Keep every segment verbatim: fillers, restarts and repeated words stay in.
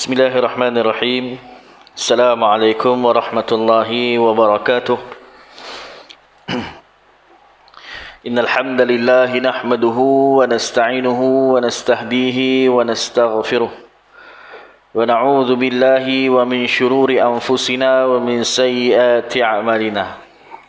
Bismillahirrahmanirrahim. Assalamualaikum warahmatullahi wabarakatuh. Innal hamdalillah nahmaduhu wa nasta'inuhu wa nastahdihi wa nastaghfiruh. Wa na'udzu billahi wa min shururi anfusina wa min sayyiati a'malina.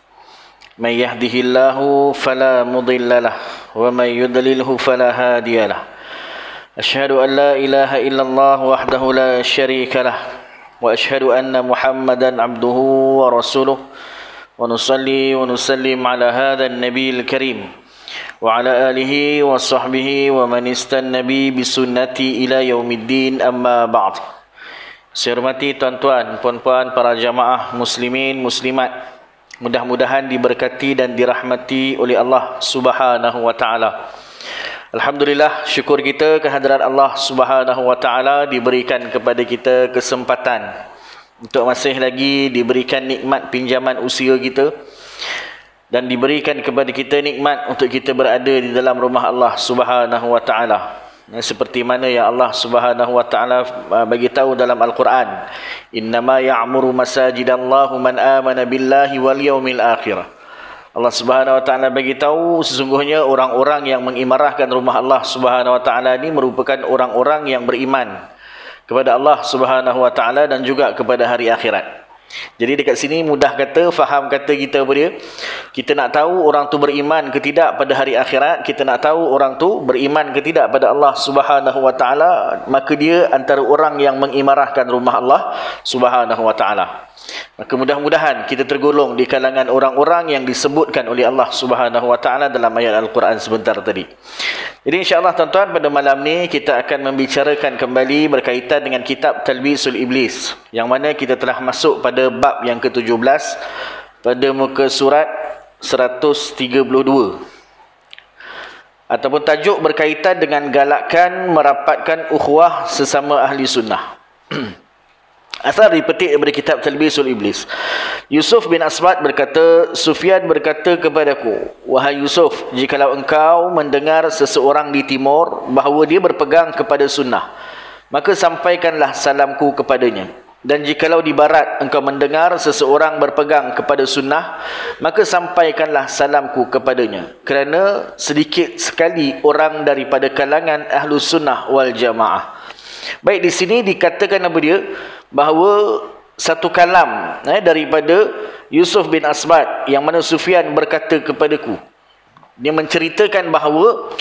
Man yahdihillahu fala mudilla lahu wa man yudlilhu fala hadiya lahu. أشهد أن لا إله إلا الله وحده لا شريك له وأشهد أن محمدا عبده ورسوله ونصلي ونسلم على هذا النبي الكريم وعلى آله وصحبه ومن استنى بسنتي إلى يوم الدين أما بعد. Saya hormati tuan-tuan, puan-puan, para jamaah muslimin, muslimat, mudah-mudahan diberkati dan dirahmati oleh Allah Subhanahu wa taala. Alhamdulillah, syukur kita kehadirat Allah Subhanahu wa taala diberikan kepada kita kesempatan untuk masih lagi diberikan nikmat pinjaman usia kita dan diberikan kepada kita nikmat untuk kita berada di dalam rumah Allah Subhanahu wa taala. Seperti mana yang Allah Subhanahu wa taala bagi tahu dalam Al-Quran, innama ya'muru masajidallahu man amana billahi wal yaumil akhir. Allah Subhanahu wa taala bagi tahu sesungguhnya orang-orang yang mengimarahkan rumah Allah Subhanahu wa taala ini merupakan orang-orang yang beriman kepada Allah Subhanahu wa taala dan juga kepada hari akhirat. Jadi dekat sini mudah kata, faham kata kita apa dia? Kita nak tahu orang tu beriman ke tidak pada hari akhirat, kita nak tahu orang tu beriman ke tidak pada Allah Subhanahu wa taala, maka dia antara orang yang mengimarahkan rumah Allah Subhanahu wa taala. Maka mudah-mudahan kita tergolong di kalangan orang-orang yang disebutkan oleh Allah Subhanahu wa taala dalam ayat Al-Quran sebentar tadi. Jadi insya-Allah tuan-tuan, pada malam ni kita akan membicarakan kembali berkaitan dengan kitab Talbisul Iblis, yang mana kita telah masuk pada bab yang ke tujuh belas pada muka surat seratus tiga puluh dua. Ataupun tajuk berkaitan dengan galakkan merapatkan ukhuwah sesama ahli sunnah. Asal dipetik daripada kitab Talbisul Iblis. Yusuf bin Asbat berkata, Sufyan berkata kepadaku, wahai Yusuf, jikalau engkau mendengar seseorang di timur bahawa dia berpegang kepada sunnah, maka sampaikanlah salamku kepadanya. Dan jikalau di barat engkau mendengar seseorang berpegang kepada sunnah, maka sampaikanlah salamku kepadanya. Kerana sedikit sekali orang daripada kalangan ahlu sunnah wal jamaah. Baik, di sini dikatakan apa dia? Bahawa satu kalam eh, daripada Yusuf bin Asbat, yang mana Sufyan berkata kepadaku, dia menceritakan bahawa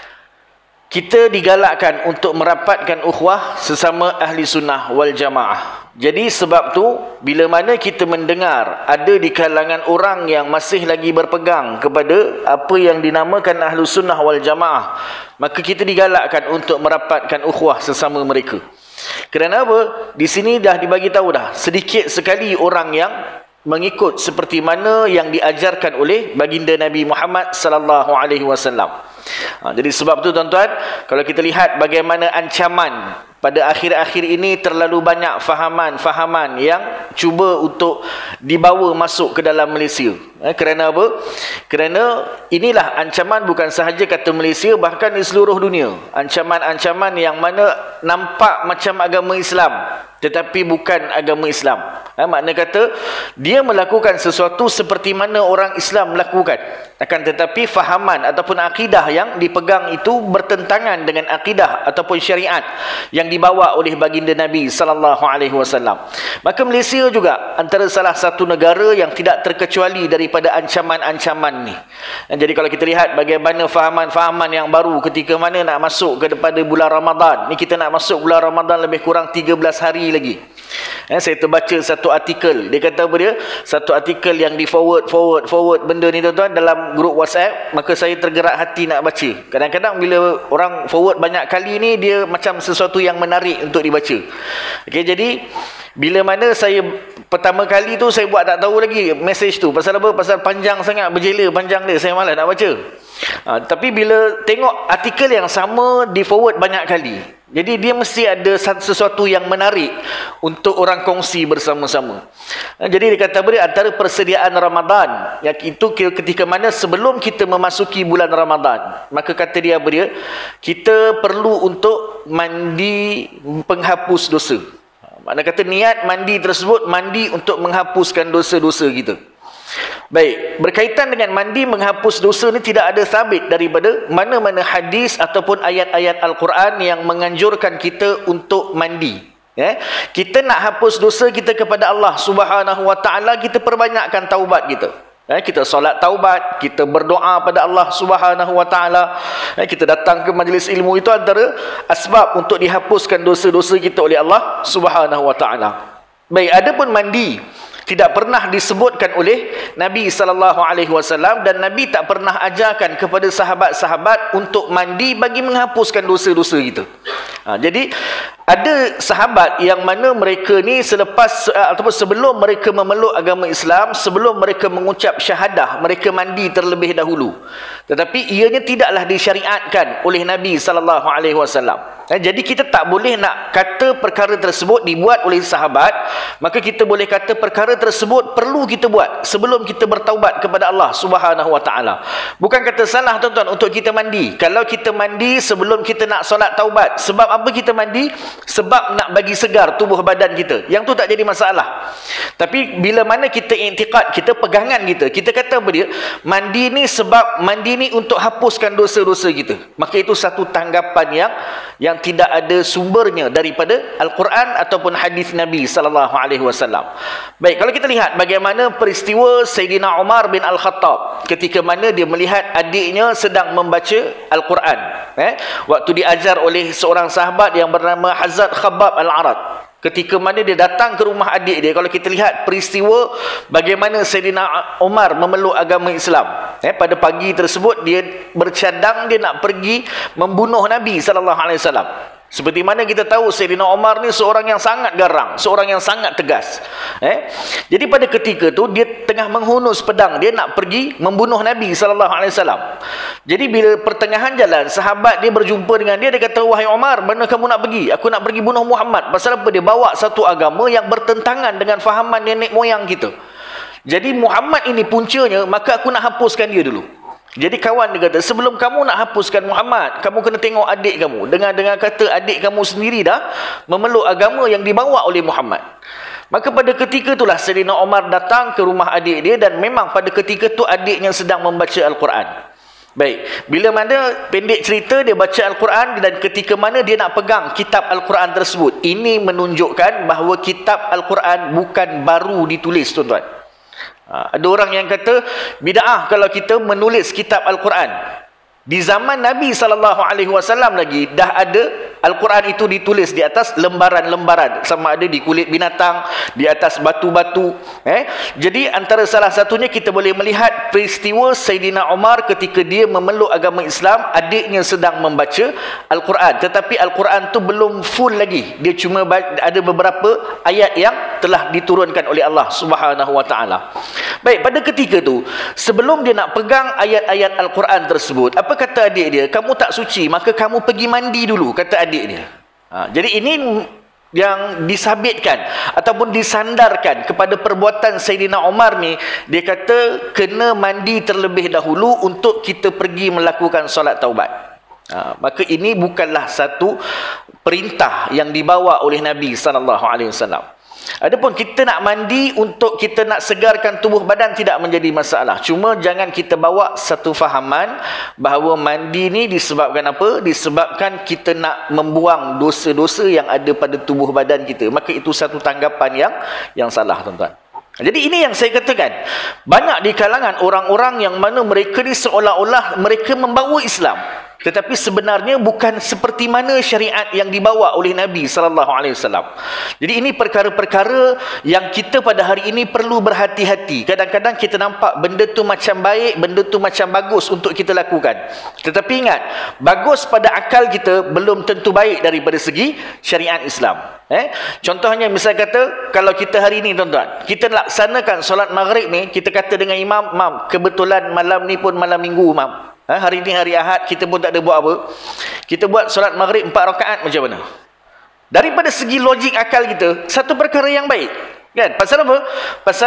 kita digalakkan untuk merapatkan ukhuwah sesama ahli sunnah wal jamaah. Jadi sebab tu, bila mana kita mendengar ada di kalangan orang yang masih lagi berpegang kepada apa yang dinamakan ahli sunnah wal jamaah, maka kita digalakkan untuk merapatkan ukhuwah sesama mereka. Kerana apa? Di sini dah dibagi tahu dah, sedikit sekali orang yang mengikut seperti mana yang diajarkan oleh baginda Nabi Muhammad sallallahu alaihi wasallam. Ha, jadi sebab tu tuan-tuan, kalau kita lihat bagaimana ancaman pada akhir-akhir ini, terlalu banyak fahaman-fahaman yang cuba untuk dibawa masuk ke dalam Malaysia. Eh, kerana apa? Kerana inilah ancaman bukan sahaja kata Malaysia, bahkan di seluruh dunia. Ancaman-ancaman yang mana nampak macam agama Islam, tetapi bukan agama Islam. Eh, makna kata, dia melakukan sesuatu seperti mana orang Islam melakukan. Akan tetapi fahaman ataupun akidah yang dipegang itu bertentangan dengan akidah ataupun syariat yang dibawa oleh baginda Nabi sallallahu alaihi wasallam. Maka Malaysia juga antara salah satu negara yang tidak terkecuali daripada ancaman-ancaman ni. Dan jadi kalau kita lihat bagaimana fahaman-fahaman yang baru ketika mana nak masuk kepada bulan Ramadan. Ni kita nak masuk bulan Ramadan lebih kurang tiga belas hari lagi. Eh, saya terbaca satu artikel. Dia kata apa dia? Satu artikel yang di forward, forward, forward benda ni tuan-tuan dalam grup WhatsApp. Maka saya tergerak hati nak baca. Kadang-kadang bila orang forward banyak kali ni, dia macam sesuatu yang menarik untuk dibaca. Okey, jadi Bila mana saya pertama kali tu saya buat tak tahu lagi message tu. Pasal apa? Pasal panjang sangat, berjela panjang dia. Saya malas nak baca. Ha, tapi bila tengok artikel yang sama di forward banyak kali. Jadi dia mesti ada sesuatu yang menarik untuk orang kongsi bersama-sama. Ha, jadi dia kata beri antara persediaan Ramadan, yang itu ketika mana sebelum kita memasuki bulan Ramadan, maka kata dia beri kita perlu untuk mandi penghapus dosa. Makna kata niat mandi tersebut mandi untuk menghapuskan dosa-dosa kita. Baik, berkaitan dengan mandi menghapus dosa ni tidak ada sabit daripada mana-mana hadis ataupun ayat-ayat Al-Quran yang menganjurkan kita untuk mandi. Ya, kita nak hapus dosa kita kepada Allah Subhanahu Wa Taala, kita perbanyakkan taubat kita. Ya, kita solat taubat, kita berdoa pada Allah Subhanahu Wa Taala. Ya, kita datang ke majlis ilmu, itu antara asbab untuk dihapuskan dosa-dosa kita oleh Allah Subhanahu Wa Taala. Baik, adapun mandi tidak pernah disebutkan oleh Nabi sallallahu alaihi wasallam, dan Nabi tak pernah ajarkan kepada sahabat-sahabat untuk mandi bagi menghapuskan dosa-dosa kita. Ha, jadi ada sahabat yang mana mereka ni selepas ataupun sebelum mereka memeluk agama Islam, sebelum mereka mengucap syahadah, mereka mandi terlebih dahulu. Tetapi ianya tidaklah disyariatkan oleh Nabi sallallahu alaihi wasallam. Ha, jadi kita tak boleh nak kata perkara tersebut dibuat oleh sahabat, maka kita boleh kata perkara tersebut perlu kita buat sebelum kita bertaubat kepada Allah Subhanahu Wa Taala. Bukan kata salah tuan-tuan untuk kita mandi. Kalau kita mandi sebelum kita nak solat taubat, sebab apa kita mandi? Sebab nak bagi segar tubuh badan kita. Yang tu tak jadi masalah. Tapi bila mana kita i'tiqad, kita pegangan kita, kita kata apa dia? Mandi ni sebab mandi ni untuk hapuskan dosa-dosa kita. Maka itu satu tanggapan yang yang tidak ada sumbernya daripada Al-Quran ataupun hadis Nabi sallallahu alaihi wasallam. Baik, kalau kita lihat bagaimana peristiwa Sayyidina Umar bin Al-Khattab ketika mana dia melihat adiknya sedang membaca Al-Quran. Eh? Waktu diajar oleh seorang sahabat yang bernama Hazrat Khabbab Al-Arad. Ketika mana dia datang ke rumah adik dia, kalau kita lihat peristiwa bagaimana Sayyidina Umar memeluk agama Islam. Eh, pada pagi tersebut dia bercadang, dia nak pergi membunuh Nabi sallallahu alaihi wasallam. Seperti mana kita tahu Sayyidina Umar ni seorang yang sangat garang, seorang yang sangat tegas. Eh? Jadi pada ketika tu dia tengah menghunus pedang, dia nak pergi membunuh Nabi sallallahu alaihi wasallam. Jadi bila pertengahan jalan sahabat dia berjumpa dengan dia, dia kata, "Wahai Umar, mana kamu nak pergi?" "Aku nak pergi bunuh Muhammad." Pasal apa? Dia bawa satu agama yang bertentangan dengan fahaman nenek moyang kita. Jadi Muhammad ini puncanya, maka aku nak hapuskan dia dulu. Jadi kawan dia kata, sebelum kamu nak hapuskan Muhammad, kamu kena tengok adik kamu. Dengan-dengan kata adik kamu sendiri dah memeluk agama yang dibawa oleh Muhammad. Maka pada ketika itulah Sayyidina Umar datang ke rumah adik dia, dan memang pada ketika itu adiknya sedang membaca Al-Quran. Baik, bila mana pendek cerita dia baca Al-Quran, dan ketika mana dia nak pegang kitab Al-Quran tersebut, ini menunjukkan bahawa kitab Al-Quran bukan baru ditulis, tuan-tuan. Ha, ada orang yang kata bid'ah kalau kita menulis kitab Al-Quran. Di zaman Nabi sallallahu alaihi wasallam lagi dah ada Al-Quran itu ditulis di atas lembaran-lembaran, sama ada di kulit binatang, di atas batu-batu. Eh? Jadi antara salah satunya kita boleh melihat peristiwa Sayyidina Umar ketika dia memeluk agama Islam, adiknya sedang membaca Al-Quran. Tetapi Al-Quran tu belum full lagi. Dia cuma ada beberapa ayat yang telah diturunkan oleh Allah Subhanahu Wa Taala. Baik, pada ketika tu sebelum dia nak pegang ayat-ayat Al-Quran tersebut, apa kata adik dia? "Kamu tak suci, maka kamu pergi mandi dulu," kata adik dia. Ha, jadi ini yang disabitkan ataupun disandarkan kepada perbuatan Sayyidina Umar ni. Dia kata kena mandi terlebih dahulu untuk kita pergi melakukan solat taubat. Ha, maka ini bukanlah satu perintah yang dibawa oleh Nabi sallallahu alaihi wasallam. Adapun kita nak mandi untuk kita nak segarkan tubuh badan, tidak menjadi masalah. Cuma jangan kita bawa satu fahaman bahawa mandi ni disebabkan apa? Disebabkan kita nak membuang dosa-dosa yang ada pada tubuh badan kita. Maka itu satu tanggapan yang yang salah, tuan-tuan. Jadi ini yang saya katakan. Banyak di kalangan orang-orang yang mana mereka ni seolah-olah mereka membawa Islam. Tetapi sebenarnya bukan seperti mana syariat yang dibawa oleh Nabi sallallahu alaihi wasallam. Jadi ini perkara-perkara yang kita pada hari ini perlu berhati-hati. Kadang-kadang kita nampak benda tu macam baik, benda tu macam bagus untuk kita lakukan. Tetapi ingat, bagus pada akal kita belum tentu baik daripada segi syariat Islam. Eh? Contohnya misal kata, kalau kita hari ni tuan-tuan, kita laksanakan solat maghrib ni, kita kata dengan imam, "Mam, kebetulan malam ni pun malam minggu, mam. Ha, hari ni hari Ahad, kita pun tak ada buat apa. Kita buat solat maghrib empat rakaat, macam mana?" Daripada segi logik akal kita, satu perkara yang baik. Kan? Pasal apa? Pasal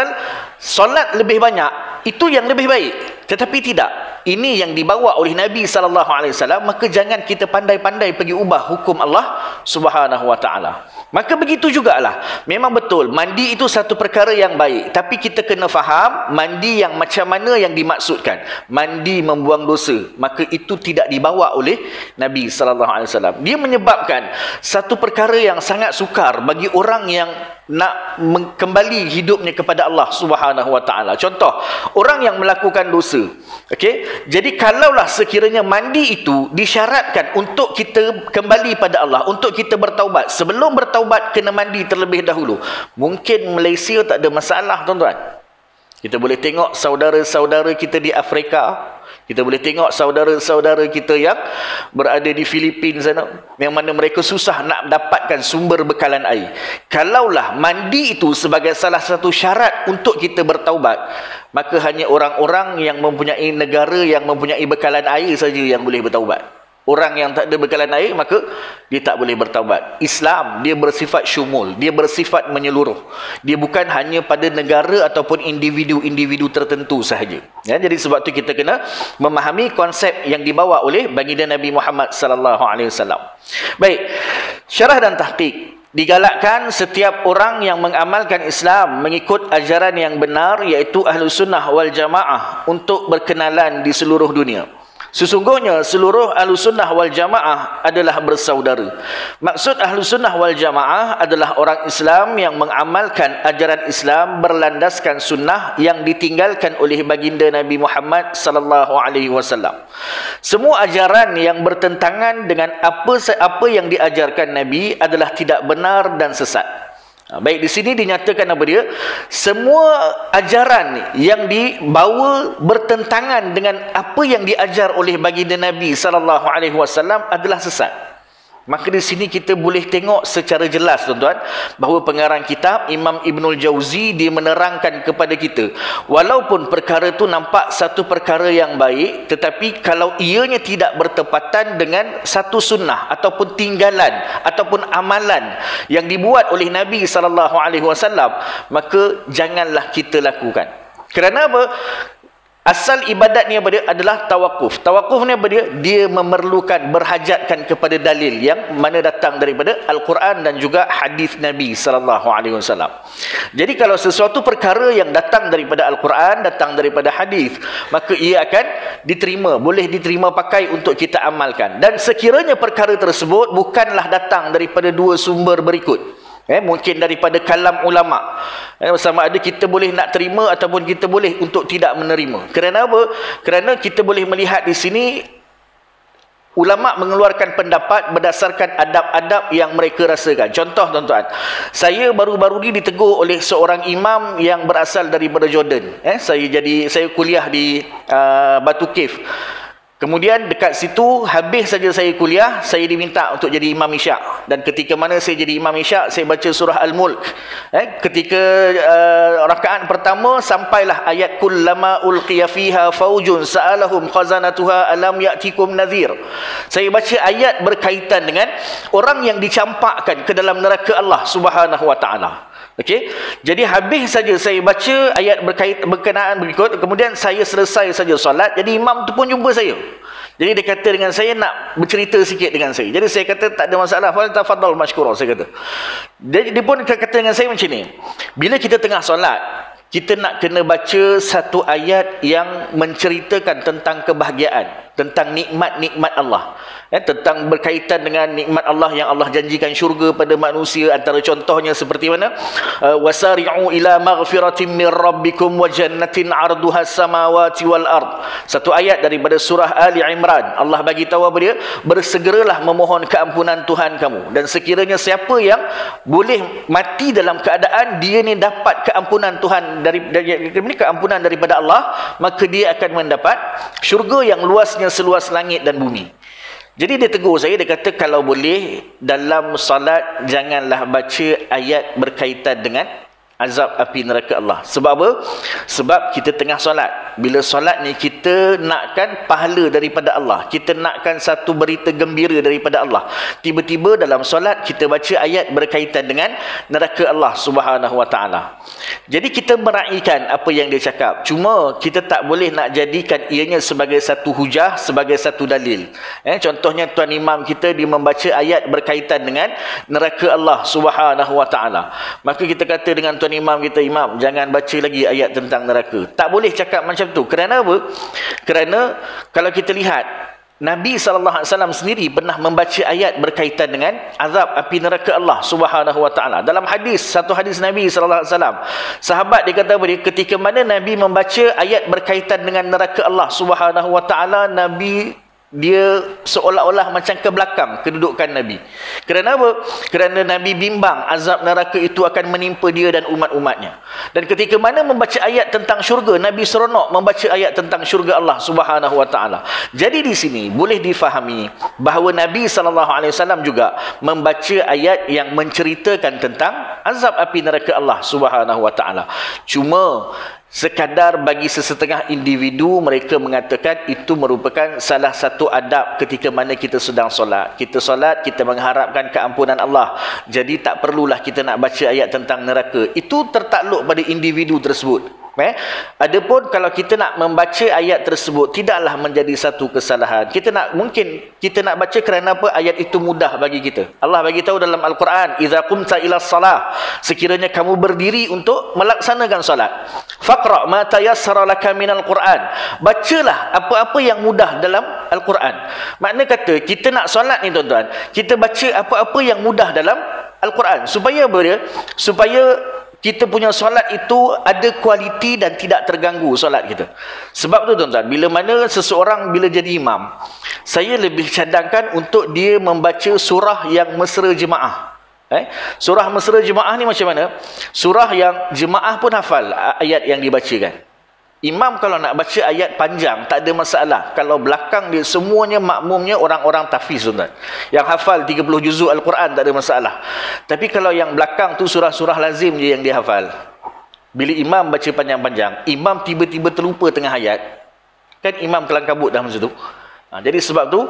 solat lebih banyak, itu yang lebih baik. Tetapi tidak. Ini yang dibawa oleh Nabi sallallahu alaihi wasallam, maka jangan kita pandai-pandai pergi ubah hukum Allah Subhanahu wa taala. Maka begitu jugalah. Memang betul, mandi itu satu perkara yang baik, tapi kita kena faham mandi yang macam mana yang dimaksudkan. Mandi membuang dosa, maka itu tidak dibawa oleh Nabi sallallahu alaihi wasallam. Dia menyebabkan satu perkara yang sangat sukar bagi orang yang nak kembali hidupnya kepada Allah Subhanahu wa taala. Contoh, orang yang melakukan dosa. Okey, jadi kalaulah sekiranya mandi itu disyaratkan untuk kita kembali pada Allah, untuk kita bertaubat, sebelum bertaubat kena mandi terlebih dahulu, mungkin Malaysia tak ada masalah tuan-tuan. Kita boleh tengok saudara-saudara kita di Afrika, kita boleh tengok saudara-saudara kita yang berada di Filipina sana, yang mana mereka susah nak dapatkan sumber bekalan air. Kalaulah mandi itu sebagai salah satu syarat untuk kita bertaubat, maka hanya orang-orang yang mempunyai negara yang mempunyai bekalan air saja yang boleh bertaubat. Orang yang tak ada bekalan air, maka dia tak boleh bertaubat. Islam, dia bersifat syumul, dia bersifat menyeluruh. Dia bukan hanya pada negara ataupun individu-individu tertentu sahaja. Ya, jadi sebab tu kita kena memahami konsep yang dibawa oleh baginda Nabi Muhammad sallallahu alaihi wasallam. Baik, syarah dan tahqiq. Digalakkan setiap orang yang mengamalkan Islam mengikut ajaran yang benar, iaitu Ahlus Sunnah wal Jamaah, untuk berkenalan di seluruh dunia. Sesungguhnya seluruh Ahlus Sunnah wal Jamaah adalah bersaudara. Maksud Ahlus Sunnah wal Jamaah adalah orang Islam yang mengamalkan ajaran Islam berlandaskan sunnah yang ditinggalkan oleh baginda Nabi Muhammad sallallahu alaihi wasallam. Semua ajaran yang bertentangan dengan apa apa yang diajarkan Nabi adalah tidak benar dan sesat. Baik, di sini dinyatakan apa dia? Semua ajaran yang dibawa bertentangan dengan apa yang diajar oleh baginda Nabi sallallahu alaihi wasallam adalah sesat. Maka di sini kita boleh tengok secara jelas tuan-tuan, bahawa pengarang kitab Imam Ibnul Jauzi dia menerangkan kepada kita, walaupun perkara itu nampak satu perkara yang baik, tetapi kalau ianya tidak bertepatan dengan satu sunnah ataupun tinggalan ataupun amalan yang dibuat oleh Nabi sallallahu alaihi wasallam, maka janganlah kita lakukan. Kerana apa? Asal ibadat ni apa dia? Adalah tawakuf. Tawakuf ni apa dia? Dia memerlukan, berhajatkan kepada dalil yang mana datang daripada Al-Quran dan juga hadis Nabi sallallahu alaihi wasallam. Jadi kalau sesuatu perkara yang datang daripada Al-Quran, datang daripada hadis, maka ia akan diterima, boleh diterima pakai untuk kita amalkan. Dan sekiranya perkara tersebut bukanlah datang daripada dua sumber berikut, Eh, mungkin daripada kalam ulama, eh, sama ada kita boleh nak terima ataupun kita boleh untuk tidak menerima. Kerana apa? Kerana kita boleh melihat di sini ulama mengeluarkan pendapat berdasarkan adab-adab yang mereka rasakan. Contoh tuan-tuan, saya baru-baru ni ditegur oleh seorang imam yang berasal daripada Jordan. Eh, saya jadi saya kuliah di uh, Batu Cave. Kemudian dekat situ, habis saja saya kuliah, saya diminta untuk jadi imam isyak. Dan ketika mana saya jadi imam isyak, saya baca surah Al-Mulk. Eh, ketika uh, rakaat pertama, sampailah ayat kullama ulqiya fiha faujun sa'alahum khazanatuha alam ya'tikum nadhir. Saya baca ayat berkaitan dengan orang yang dicampakkan ke dalam neraka Allah Subhanahu wa taala. Okey, jadi habis saja saya baca ayat berkait berkenaan berikut, kemudian saya selesai saja solat, jadi imam tu pun jumpa saya. Jadi dia kata dengan saya nak bercerita sikit dengan saya. Jadi saya kata tak ada masalah, fal tafadhal mashkura, saya kata. Jadi dia pun kata dengan saya macam ni, bila kita tengah solat, kita nak kena baca satu ayat yang menceritakan tentang kebahagiaan, tentang nikmat-nikmat Allah. eh, tentang berkaitan dengan nikmat Allah yang Allah janjikan syurga pada manusia. Antara contohnya seperti mana? Uh, wasari'u ila maghfiratin min rabbikum wa jannatin 'arduha samawati wal ard. Satu ayat daripada surah Ali Imran. Allah bagi tahu apa dia? Bersegeralah memohon keampunan Tuhan kamu, dan sekiranya siapa yang boleh mati dalam keadaan dia ni dapat keampunan Tuhan dari, dari, dari keampunan daripada Allah, maka dia akan mendapat syurga yang luasnya seluas langit dan bumi. Jadi dia tegur saya, dia kata kalau boleh dalam salat janganlah baca ayat berkaitan dengan azab api neraka Allah. Sebab apa? Sebab kita tengah solat. Bila solat ni kita nakkan pahala daripada Allah, kita nakkan satu berita gembira daripada Allah. Tiba-tiba dalam solat kita baca ayat berkaitan dengan neraka Allah Subhanahu wa taala. Jadi kita meraihkan apa yang dia cakap. Cuma kita tak boleh nak jadikan ianya sebagai satu hujah, sebagai satu dalil. Eh, contohnya tuan imam kita dia membaca ayat berkaitan dengan neraka Allah Subhanahu wa taala. Maka kita kata dengan tuan imam kita, imam jangan baca lagi ayat tentang neraka. Tak boleh cakap macam tu. Kerana apa? Kerana kalau kita lihat Nabi sallallahu alaihi wasallam sendiri pernah membaca ayat berkaitan dengan azab api neraka Allah Subhanahu wa taala. Dalam hadis, satu hadis Nabi sallallahu alaihi wasallam, sahabat dia kata apa dia? Ketika mana Nabi membaca ayat berkaitan dengan neraka Allah Subhanahu wa taala, Nabi dia seolah-olah macam ke belakang kedudukan Nabi. Kerana apa? Kerana Nabi bimbang azab neraka itu akan menimpa dia dan umat-umatnya. Dan ketika mana membaca ayat tentang syurga, Nabi seronok membaca ayat tentang syurga Allah Subhanahu wa taala. Jadi di sini boleh difahami bahawa Nabi sallallahu alaihi wasallam juga membaca ayat yang menceritakan tentang azab api neraka Allah Subhanahu wa taala. Cuma sekadar bagi sesetengah individu mereka mengatakan itu merupakan salah satu adab ketika mana kita sedang solat. Kita solat, kita mengharapkan keampunan Allah. Jadi tak perlulah kita nak baca ayat tentang neraka. Itu tertakluk pada individu tersebut. Eh? Adapun kalau kita nak membaca ayat tersebut tidaklah menjadi satu kesalahan. Kita nak mungkin kita nak baca kerana apa? Ayat itu mudah bagi kita. Allah bagi tahu dalam Al-Quran, "Idza qumta ila shalah", sekiranya kamu berdiri untuk melaksanakan solat, faqra ma tayassara laka minal Quran. Bacalah apa-apa yang mudah dalam Al-Quran. Makna kata kita nak solat ni tuan-tuan, kita baca apa-apa yang mudah dalam Al-Quran. Supaya apa dia? Supaya kita punya solat itu ada kualiti dan tidak terganggu solat kita. Sebab tu tuan-tuan, bila mana seseorang bila jadi imam, saya lebih cadangkan untuk dia membaca surah yang mesra jemaah. Eh? Surah mesra jemaah ni macam mana? Surah yang jemaah pun hafal ayat yang dibacakan. Imam kalau nak baca ayat panjang tak ada masalah. Kalau belakang dia semuanya makmumnya orang-orang tahfiz, tuan-tuan, yang hafal tiga puluh juzuk Al-Quran, tak ada masalah. Tapi kalau yang belakang tu surah-surah lazim je yang dia hafal, bila imam baca panjang-panjang, imam tiba-tiba terlupa tengah ayat, kan imam kelang kabut dah masa tu. Ha, jadi sebab tu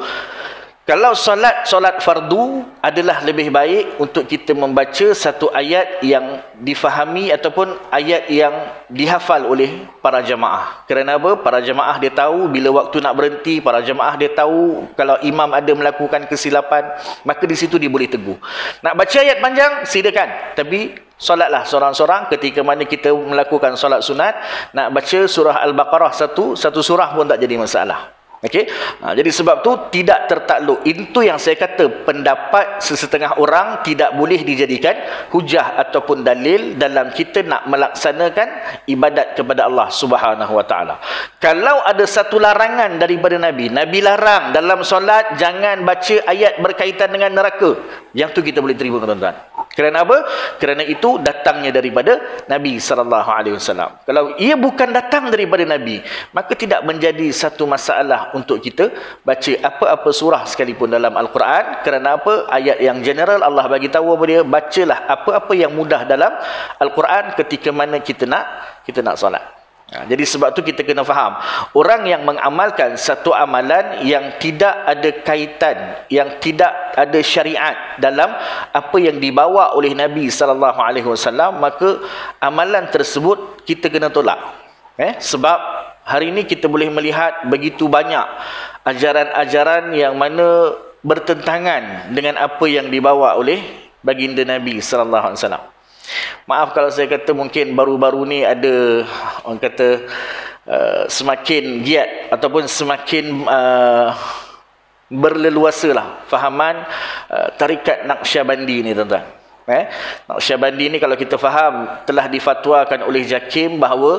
kalau solat, solat fardu adalah lebih baik untuk kita membaca satu ayat yang difahami ataupun ayat yang dihafal oleh para jemaah. Kerana apa? Para jemaah dia tahu bila waktu nak berhenti, para jemaah dia tahu kalau imam ada melakukan kesilapan, maka di situ dia boleh tegur. Nak baca ayat panjang, silakan. Tapi solatlah seorang-seorang ketika mana kita melakukan solat sunat, nak baca surah Al-Baqarah satu, satu surah pun tak jadi masalah. Okey, ha, jadi sebab tu tidak tertakluk. Itu yang saya kata pendapat sesetengah orang tidak boleh dijadikan hujah ataupun dalil dalam kita nak melaksanakan ibadat kepada Allah Subhanahu wa taala. Kalau ada satu larangan daripada Nabi, Nabi larang dalam solat jangan baca ayat berkaitan dengan neraka. Yang tu kita boleh terima, tuan-tuan. Kerana apa? Kerana itu datangnya daripada Nabi sallallahu alaihi wasallam. Kalau ia bukan datang daripada Nabi, maka tidak menjadi satu masalah untuk kita baca apa-apa surah sekalipun dalam Al-Quran. Kerana apa? Ayat yang general Allah bagi tahu apa dia? Bacalah apa-apa yang mudah dalam Al-Quran ketika mana kita nak kita nak solat. Ha, jadi sebab tu kita kena faham, orang yang mengamalkan satu amalan yang tidak ada kaitan, yang tidak ada syariat dalam apa yang dibawa oleh Nabi sallallahu alaihi wasallam, maka amalan tersebut kita kena tolak. Eh, sebab hari ini kita boleh melihat begitu banyak ajaran-ajaran yang mana bertentangan dengan apa yang dibawa oleh baginda Nabi sallallahu alaihi wasallam. Maaf kalau saya kata mungkin baru-baru ni ada orang kata uh, semakin giat ataupun semakin uh, berleluasalah fahaman uh, tarikat Naqsyabandi ni tuan-tuan. Eh, Naqsyabandi ni kalau kita faham telah difatwakan oleh JAKIM bahawa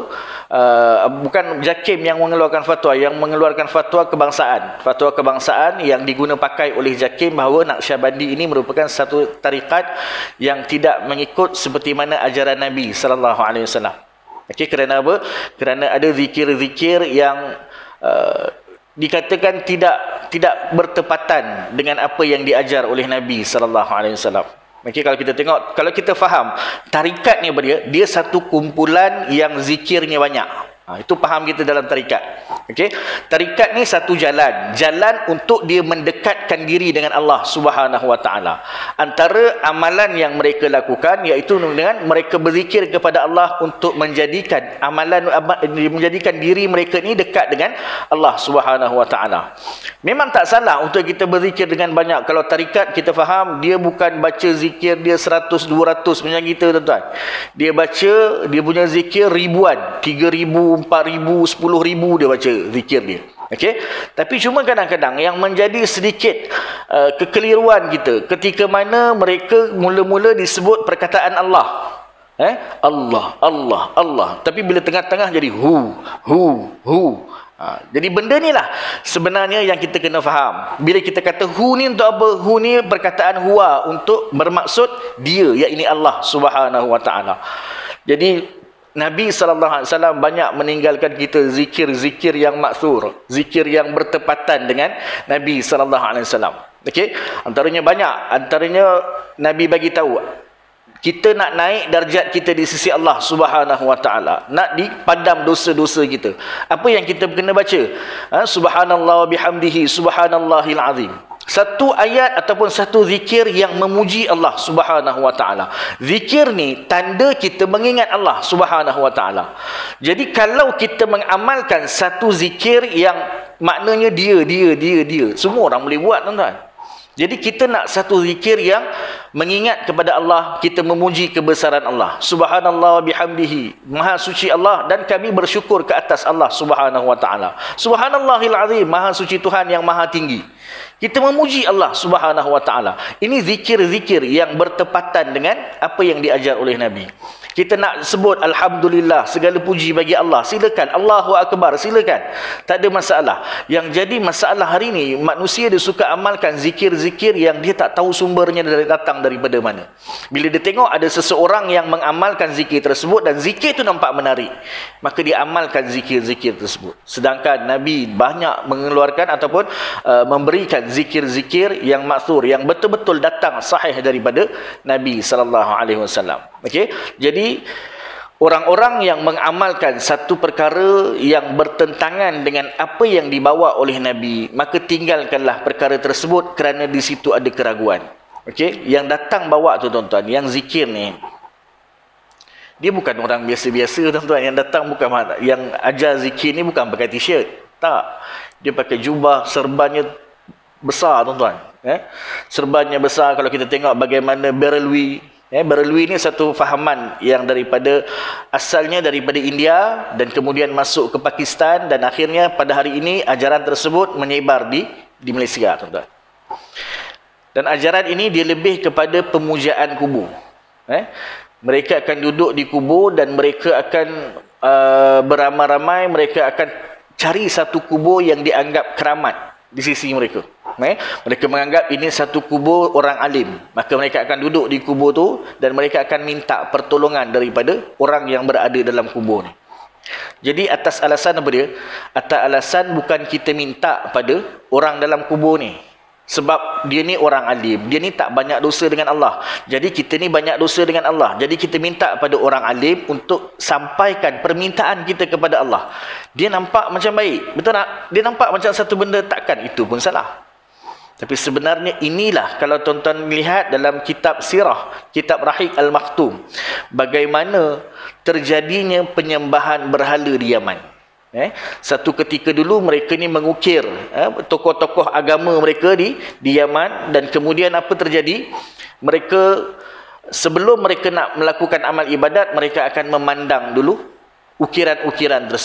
uh, bukan JAKIM yang mengeluarkan fatwa, yang mengeluarkan fatwa kebangsaan. Fatwa kebangsaan yang diguna pakai oleh JAKIM bahawa Naqsyabandi ini merupakan satu tarikat yang tidak mengikut seperti mana ajaran Nabi sallallahu alaihi wasallam. Okey, kerana apa? Kerana ada zikir-zikir yang uh, dikatakan tidak tidak bertepatan dengan apa yang diajar oleh Nabi sallallahu alaihi wasallam. Okey, kalau kita tengok, kalau kita faham tarikat ni apa dia? Dia satu kumpulan yang zikirnya banyak. Ha, itu faham kita dalam tarikat. Okey, tarikat ni satu jalan, jalan untuk dia mendekatkan diri dengan Allah Subhanahu Wa Taala. Antara amalan yang mereka lakukan iaitu dengan mereka berzikir kepada Allah untuk menjadikan amalan menjadikan diri mereka ni dekat dengan Allah Subhanahu Wa Taala. Memang tak salah untuk kita berzikir dengan banyak. Kalau tarikat kita faham dia bukan baca zikir dia seratus dua ratus macam kita tuan-tuan. Dia baca dia punya zikir ribuan, tiga ribu, empat ribu, sepuluh ribu dia baca zikir dia. Okey, tapi cuma kadang-kadang yang menjadi sedikit uh, kekeliruan kita ketika mana mereka mula-mula disebut perkataan Allah. Eh? Allah, Allah, Allah. Tapi bila tengah-tengah jadi hu, hu, hu. Ha, jadi benda ni lah sebenarnya yang kita kena faham. Bila kita kata hu ni untuk apa? Hu ni perkataan huwa untuk bermaksud dia, iaitu Allah Subhanahu Wa Taala. Jadi Nabi sallallahu alaihi wasallam banyak meninggalkan kita zikir-zikir yang maksur, zikir yang bertepatan dengan Nabi sallallahu alaihi wasallam. Okey, antaranya banyak, antaranya Nabi bagi tahu kita nak naik darjat kita di sisi Allah Subhanahu Wa Taala, nak dipadam dosa-dosa kita. Apa yang kita kena baca? Ha? Subhanallah bihamdihi, subhanallahil azim. Satu ayat ataupun satu zikir yang memuji Allah Subhanahu Wa Taala. Zikir ni tanda kita mengingat Allah Subhanahu Wa Taala. Jadi kalau kita mengamalkan satu zikir yang maknanya dia, dia, dia, dia, semua orang boleh buat tuan-tuan. Jadi kita nak satu zikir yang mengingat kepada Allah, kita memuji kebesaran Allah. Subhanallah bihamdihi, maha suci Allah dan kami bersyukur ke atas Allah Subhanahu Wa Taala. Subhanallahil azim, maha suci Tuhan yang maha tinggi. Kita memuji Allah Subhanahu Wa Taala. Ini zikir-zikir yang bertepatan dengan apa yang diajar oleh Nabi. Kita nak sebut Alhamdulillah, segala puji bagi Allah, silakan. Allahu Akbar, silakan. Tak ada masalah. Yang jadi masalah hari ini, manusia dia suka amalkan zikir-zikir yang dia tak tahu sumbernya dari datang daripada mana. Bila dia tengok ada seseorang yang mengamalkan zikir tersebut dan zikir itu nampak menarik, maka dia amalkan zikir-zikir tersebut. Sedangkan Nabi banyak mengeluarkan ataupun uh, memberikan zikir-zikir yang maksur, yang betul-betul datang sahih daripada Nabi sallallahu alaihi wasallam. Okey, jadi orang-orang yang mengamalkan satu perkara yang bertentangan dengan apa yang dibawa oleh Nabi, maka tinggalkanlah perkara tersebut kerana di situ ada keraguan. Okey, yang datang bawa tu tuan-tuan, yang zikir ni dia bukan orang biasa-biasa tuan-tuan. Yang datang bukan, yang ajar zikir ni bukan pakai t-shirt. Tak, dia pakai jubah, serbannya besar tuan-tuan. Eh? Serbannya besar. Kalau kita tengok bagaimana Barelwi, eh, Barelwi ni satu fahaman yang daripada asalnya daripada India dan kemudian masuk ke Pakistan dan akhirnya pada hari ini ajaran tersebut menyebar di di Malaysia tuan-tuan. Dan ajaran ini dia lebih kepada pemujaan kubur. Eh? Mereka akan duduk di kubur dan mereka akan uh, beramai-ramai, mereka akan cari satu kubur yang dianggap keramat di sisi mereka. Eh? Mereka menganggap ini satu kubur orang alim. Maka mereka akan duduk di kubur tu dan mereka akan minta pertolongan daripada orang yang berada dalam kubur ni. Jadi atas alasan apa dia? Atas alasan bukan kita minta pada orang dalam kubur ni, sebab dia ni orang alim, dia ni tak banyak dosa dengan Allah. Jadi kita ni banyak dosa dengan Allah. Jadi kita minta pada orang alim untuk sampaikan permintaan kita kepada Allah. Dia nampak macam baik, betul tak? Dia nampak macam satu benda takkan, itu pun salah. Tapi sebenarnya inilah, kalau tuan-tuan melihat dalam kitab sirah, kitab Rahiq Al-Maktum, bagaimana terjadinya penyembahan berhala di Yaman. Eh, satu ketika dulu mereka ni mengukir eh, tokoh-tokoh agama mereka di di Yaman, dan kemudian apa terjadi? Mereka sebelum mereka nak melakukan amal ibadat, mereka akan memandang dulu ukiran-ukiran tersebut.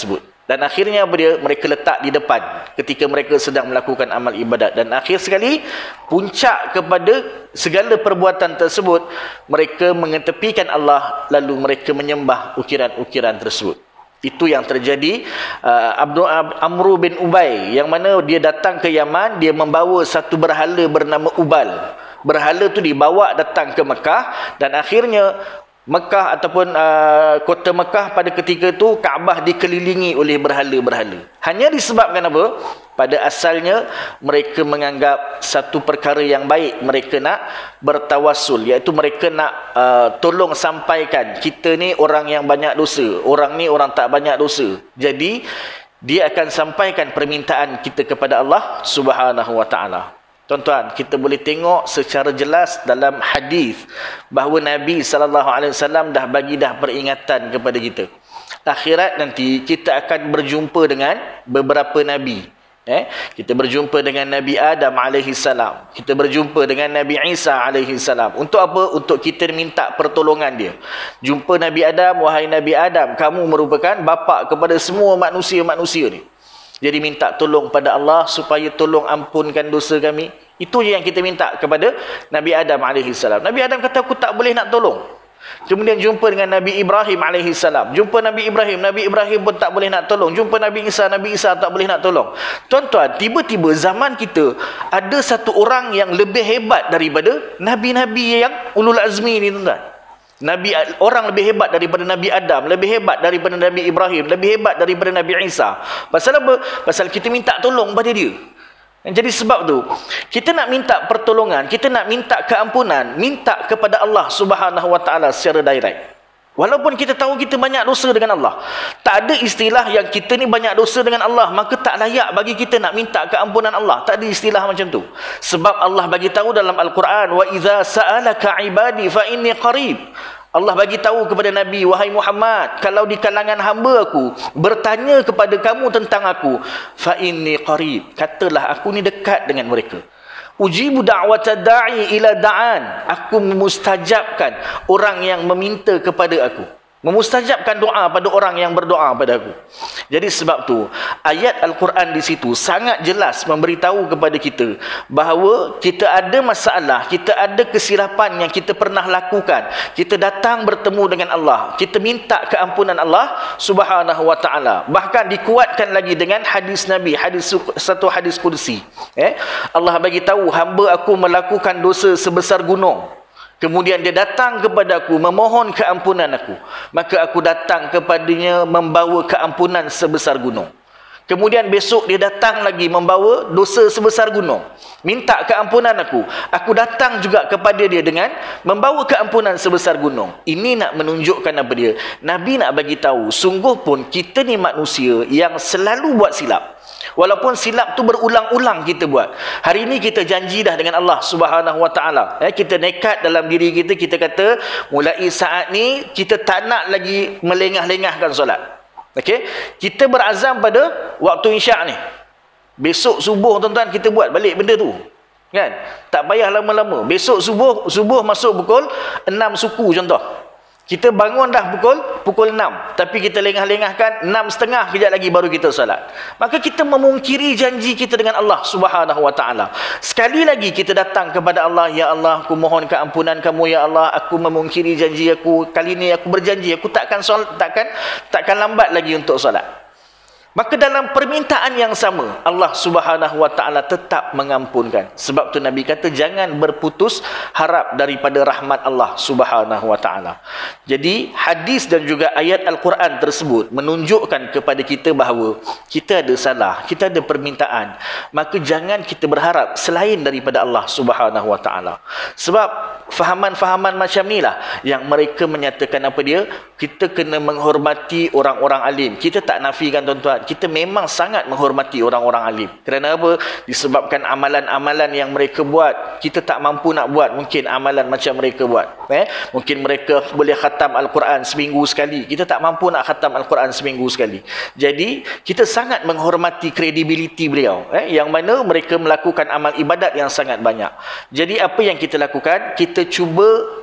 Dan akhirnya apa dia? Mereka letak di depan ketika mereka sedang melakukan amal ibadat. Dan akhir sekali, puncak kepada segala perbuatan tersebut, mereka mengetepikan Allah, lalu mereka menyembah ukiran-ukiran tersebut. Itu yang terjadi uh, Abdul Amru bin Ubay, yang mana dia datang ke Yaman, dia membawa satu berhala bernama Ubal. Berhala tu dibawa datang ke Mekah, dan akhirnya Mekah ataupun uh, kota Mekah pada ketika itu Kaabah dikelilingi oleh berhala-berhala. Hanya disebabkan apa? Pada asalnya mereka menganggap satu perkara yang baik, mereka nak bertawassul, iaitu mereka nak uh, tolong sampaikan kita ni orang yang banyak dosa, orang ni orang tak banyak dosa. Jadi dia akan sampaikan permintaan kita kepada Allah Subhanahu wa taala. Tuan-tuan, kita boleh tengok secara jelas dalam hadis bahawa Nabi sallallahu alaihi wasallam dah bagi dah peringatan kepada kita. Akhirat nanti kita akan berjumpa dengan beberapa nabi. Eh, kita berjumpa dengan Nabi Adam alaihi salam. Kita berjumpa dengan Nabi Isa alaihi salam. Untuk apa? Untuk kita minta pertolongan dia. Jumpa Nabi Adam, wahai Nabi Adam, kamu merupakan bapa kepada semua manusia-manusia ni. Jadi minta tolong pada Allah supaya tolong ampunkan dosa kami. Itu je yang kita minta kepada Nabi Adam alaihi salam. Nabi Adam kata aku tak boleh nak tolong. Kemudian jumpa dengan Nabi Ibrahim alaihi salam. Jumpa Nabi Ibrahim, Nabi Ibrahim pun tak boleh nak tolong. Jumpa Nabi Isa, Nabi Isa tak boleh nak tolong. Tuan-tuan, tiba-tiba zaman kita ada satu orang yang lebih hebat daripada nabi-nabi yang ulul azmi ni, tuan-tuan. Nabi, orang lebih hebat daripada Nabi Adam, lebih hebat daripada Nabi Ibrahim, lebih hebat daripada Nabi Isa. Pasal apa? Pasal kita minta tolong pada dia. Jadi sebab tu, kita nak minta pertolongan, kita nak minta keampunan, minta kepada Allah Subhanahu wa taala secara direct. Walaupun kita tahu kita banyak dosa dengan Allah. Tak ada istilah yang kita ni banyak dosa dengan Allah, maka tak layak bagi kita nak minta keampunan Allah. Tak ada istilah macam tu. Sebab Allah bagi tahu dalam Al-Quran, wa idza sa'alaka ibadi fa inni qarib. Allah bagi tahu kepada Nabi, wahai Muhammad, kalau di kalangan hamba aku bertanya kepada kamu tentang aku, fa inni qarib, katalah aku ni dekat dengan mereka. Ujibu da'wata da'i ila da'an, aku memustajabkan orang yang meminta kepada aku, memustajabkan doa pada orang yang berdoa pada aku. Jadi sebab tu ayat Al-Quran di situ sangat jelas memberitahu kepada kita bahawa kita ada masalah, kita ada kesilapan yang kita pernah lakukan. Kita datang bertemu dengan Allah, kita minta keampunan Allah Subhanahu wa taala. Bahkan dikuatkan lagi dengan hadis Nabi, hadis satu hadis kursi. Eh, Allah bagi tahu, hamba aku melakukan dosa sebesar gunung. Kemudian dia datang kepada aku memohon keampunan aku, maka aku datang kepadanya membawa keampunan sebesar gunung. Kemudian besok dia datang lagi membawa dosa sebesar gunung, minta keampunan aku. Aku datang juga kepada dia dengan membawa keampunan sebesar gunung. Ini nak menunjukkan apa dia? Nabi nak bagi tahu, sungguh pun kita ni manusia yang selalu buat silap. Walaupun silap tu berulang-ulang kita buat. Hari ini kita janji dah dengan Allah Subhanahu wa taala. Eh, kita nekat dalam diri kita, kita kata mulai saat ni kita tak nak lagi melengah-lengahkan solat. Okey? Kita berazam pada waktu isyak ni. Besok subuh tuan-tuan kita buat balik benda tu. Kan? Tak payah lama-lama. Besok subuh subuh masuk pukul enam suku contoh. Kita bangun dah pukul pukul enam, tapi kita lengah-lengahkan enam setengah kejap lagi baru kita salat. Maka kita memungkiri janji kita dengan Allah Subhanahu wa taala. Sekali lagi kita datang kepada Allah, ya Allah, aku mohon keampunan kamu, ya Allah, aku memungkiri janji aku. Kali ini aku berjanji aku takkan solat, takkan takkan lambat lagi untuk solat. Maka dalam permintaan yang sama, Allah Subhanahu wa taala tetap mengampunkan. Sebab tu Nabi kata jangan berputus harap daripada rahmat Allah Subhanahu wa taala. Jadi hadis dan juga ayat Al-Quran tersebut menunjukkan kepada kita bahawa kita ada salah, kita ada permintaan, maka jangan kita berharap selain daripada Allah Subhanahu wa taala. Sebab fahaman-fahaman macam inilah yang mereka menyatakan apa dia? Kita kena menghormati orang-orang alim. Kita tak nafikan tuan-tuan, kita memang sangat menghormati orang-orang alim. Kerana apa? Disebabkan amalan-amalan yang mereka buat, kita tak mampu nak buat mungkin amalan macam mereka buat. Eh? Mungkin mereka boleh khatam Al-Quran seminggu sekali, kita tak mampu nak khatam Al-Quran seminggu sekali. Jadi kita sangat menghormati kredibiliti beliau, eh? yang mana mereka melakukan amal ibadat yang sangat banyak. Jadi apa yang kita lakukan? Kita cuba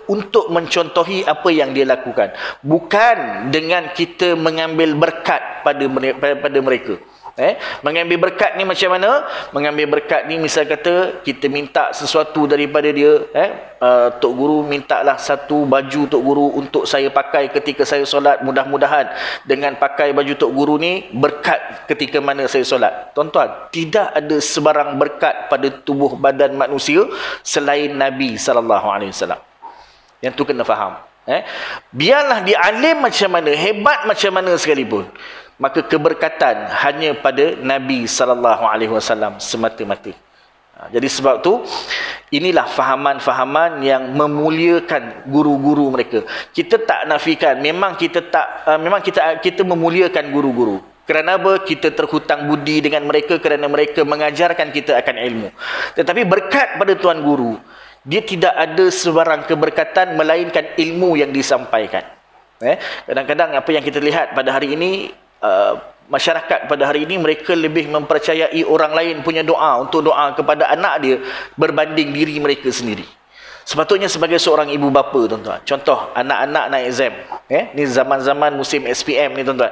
untuk mencontohi apa yang dia lakukan, bukan dengan kita mengambil berkat pada pada mereka. Eh, mengambil berkat ni macam mana? Mengambil berkat ni misal kata kita minta sesuatu daripada dia, eh, uh, Tok Guru mintalah satu baju Tok Guru untuk saya pakai ketika saya solat, mudah-mudahan dengan pakai baju Tok Guru ni berkat ketika mana saya solat. Tuan-tuan, tidak ada sebarang berkat pada tubuh badan manusia selain Nabi sallallahu alaihi wasallam. Yang tu kena faham. Eh, biarlah dia alim macam mana, hebat macam mana sekalipun, maka keberkatan hanya pada Nabi sallallahu alaihi wasallam semata-mata. Jadi sebab tu inilah fahaman-fahaman yang memuliakan guru-guru mereka. Kita tak nafikan, memang kita tak uh, memang kita kita memuliakan guru-guru. Kerana apa? Kita terhutang budi dengan mereka kerana mereka mengajarkan kita akan ilmu. Tetapi berkat pada tuan guru, dia tidak ada sebarang keberkatan melainkan ilmu yang disampaikan. Eh, kadang-kadang apa yang kita lihat pada hari ini, uh, masyarakat pada hari ini mereka lebih mempercayai orang lain punya doa untuk doa kepada anak dia berbanding diri mereka sendiri. Sepatutnya sebagai seorang ibu bapa, tuan-tuan, contoh anak-anak nak exam, eh, ni zaman-zaman musim S P M ni, tuan-tuan.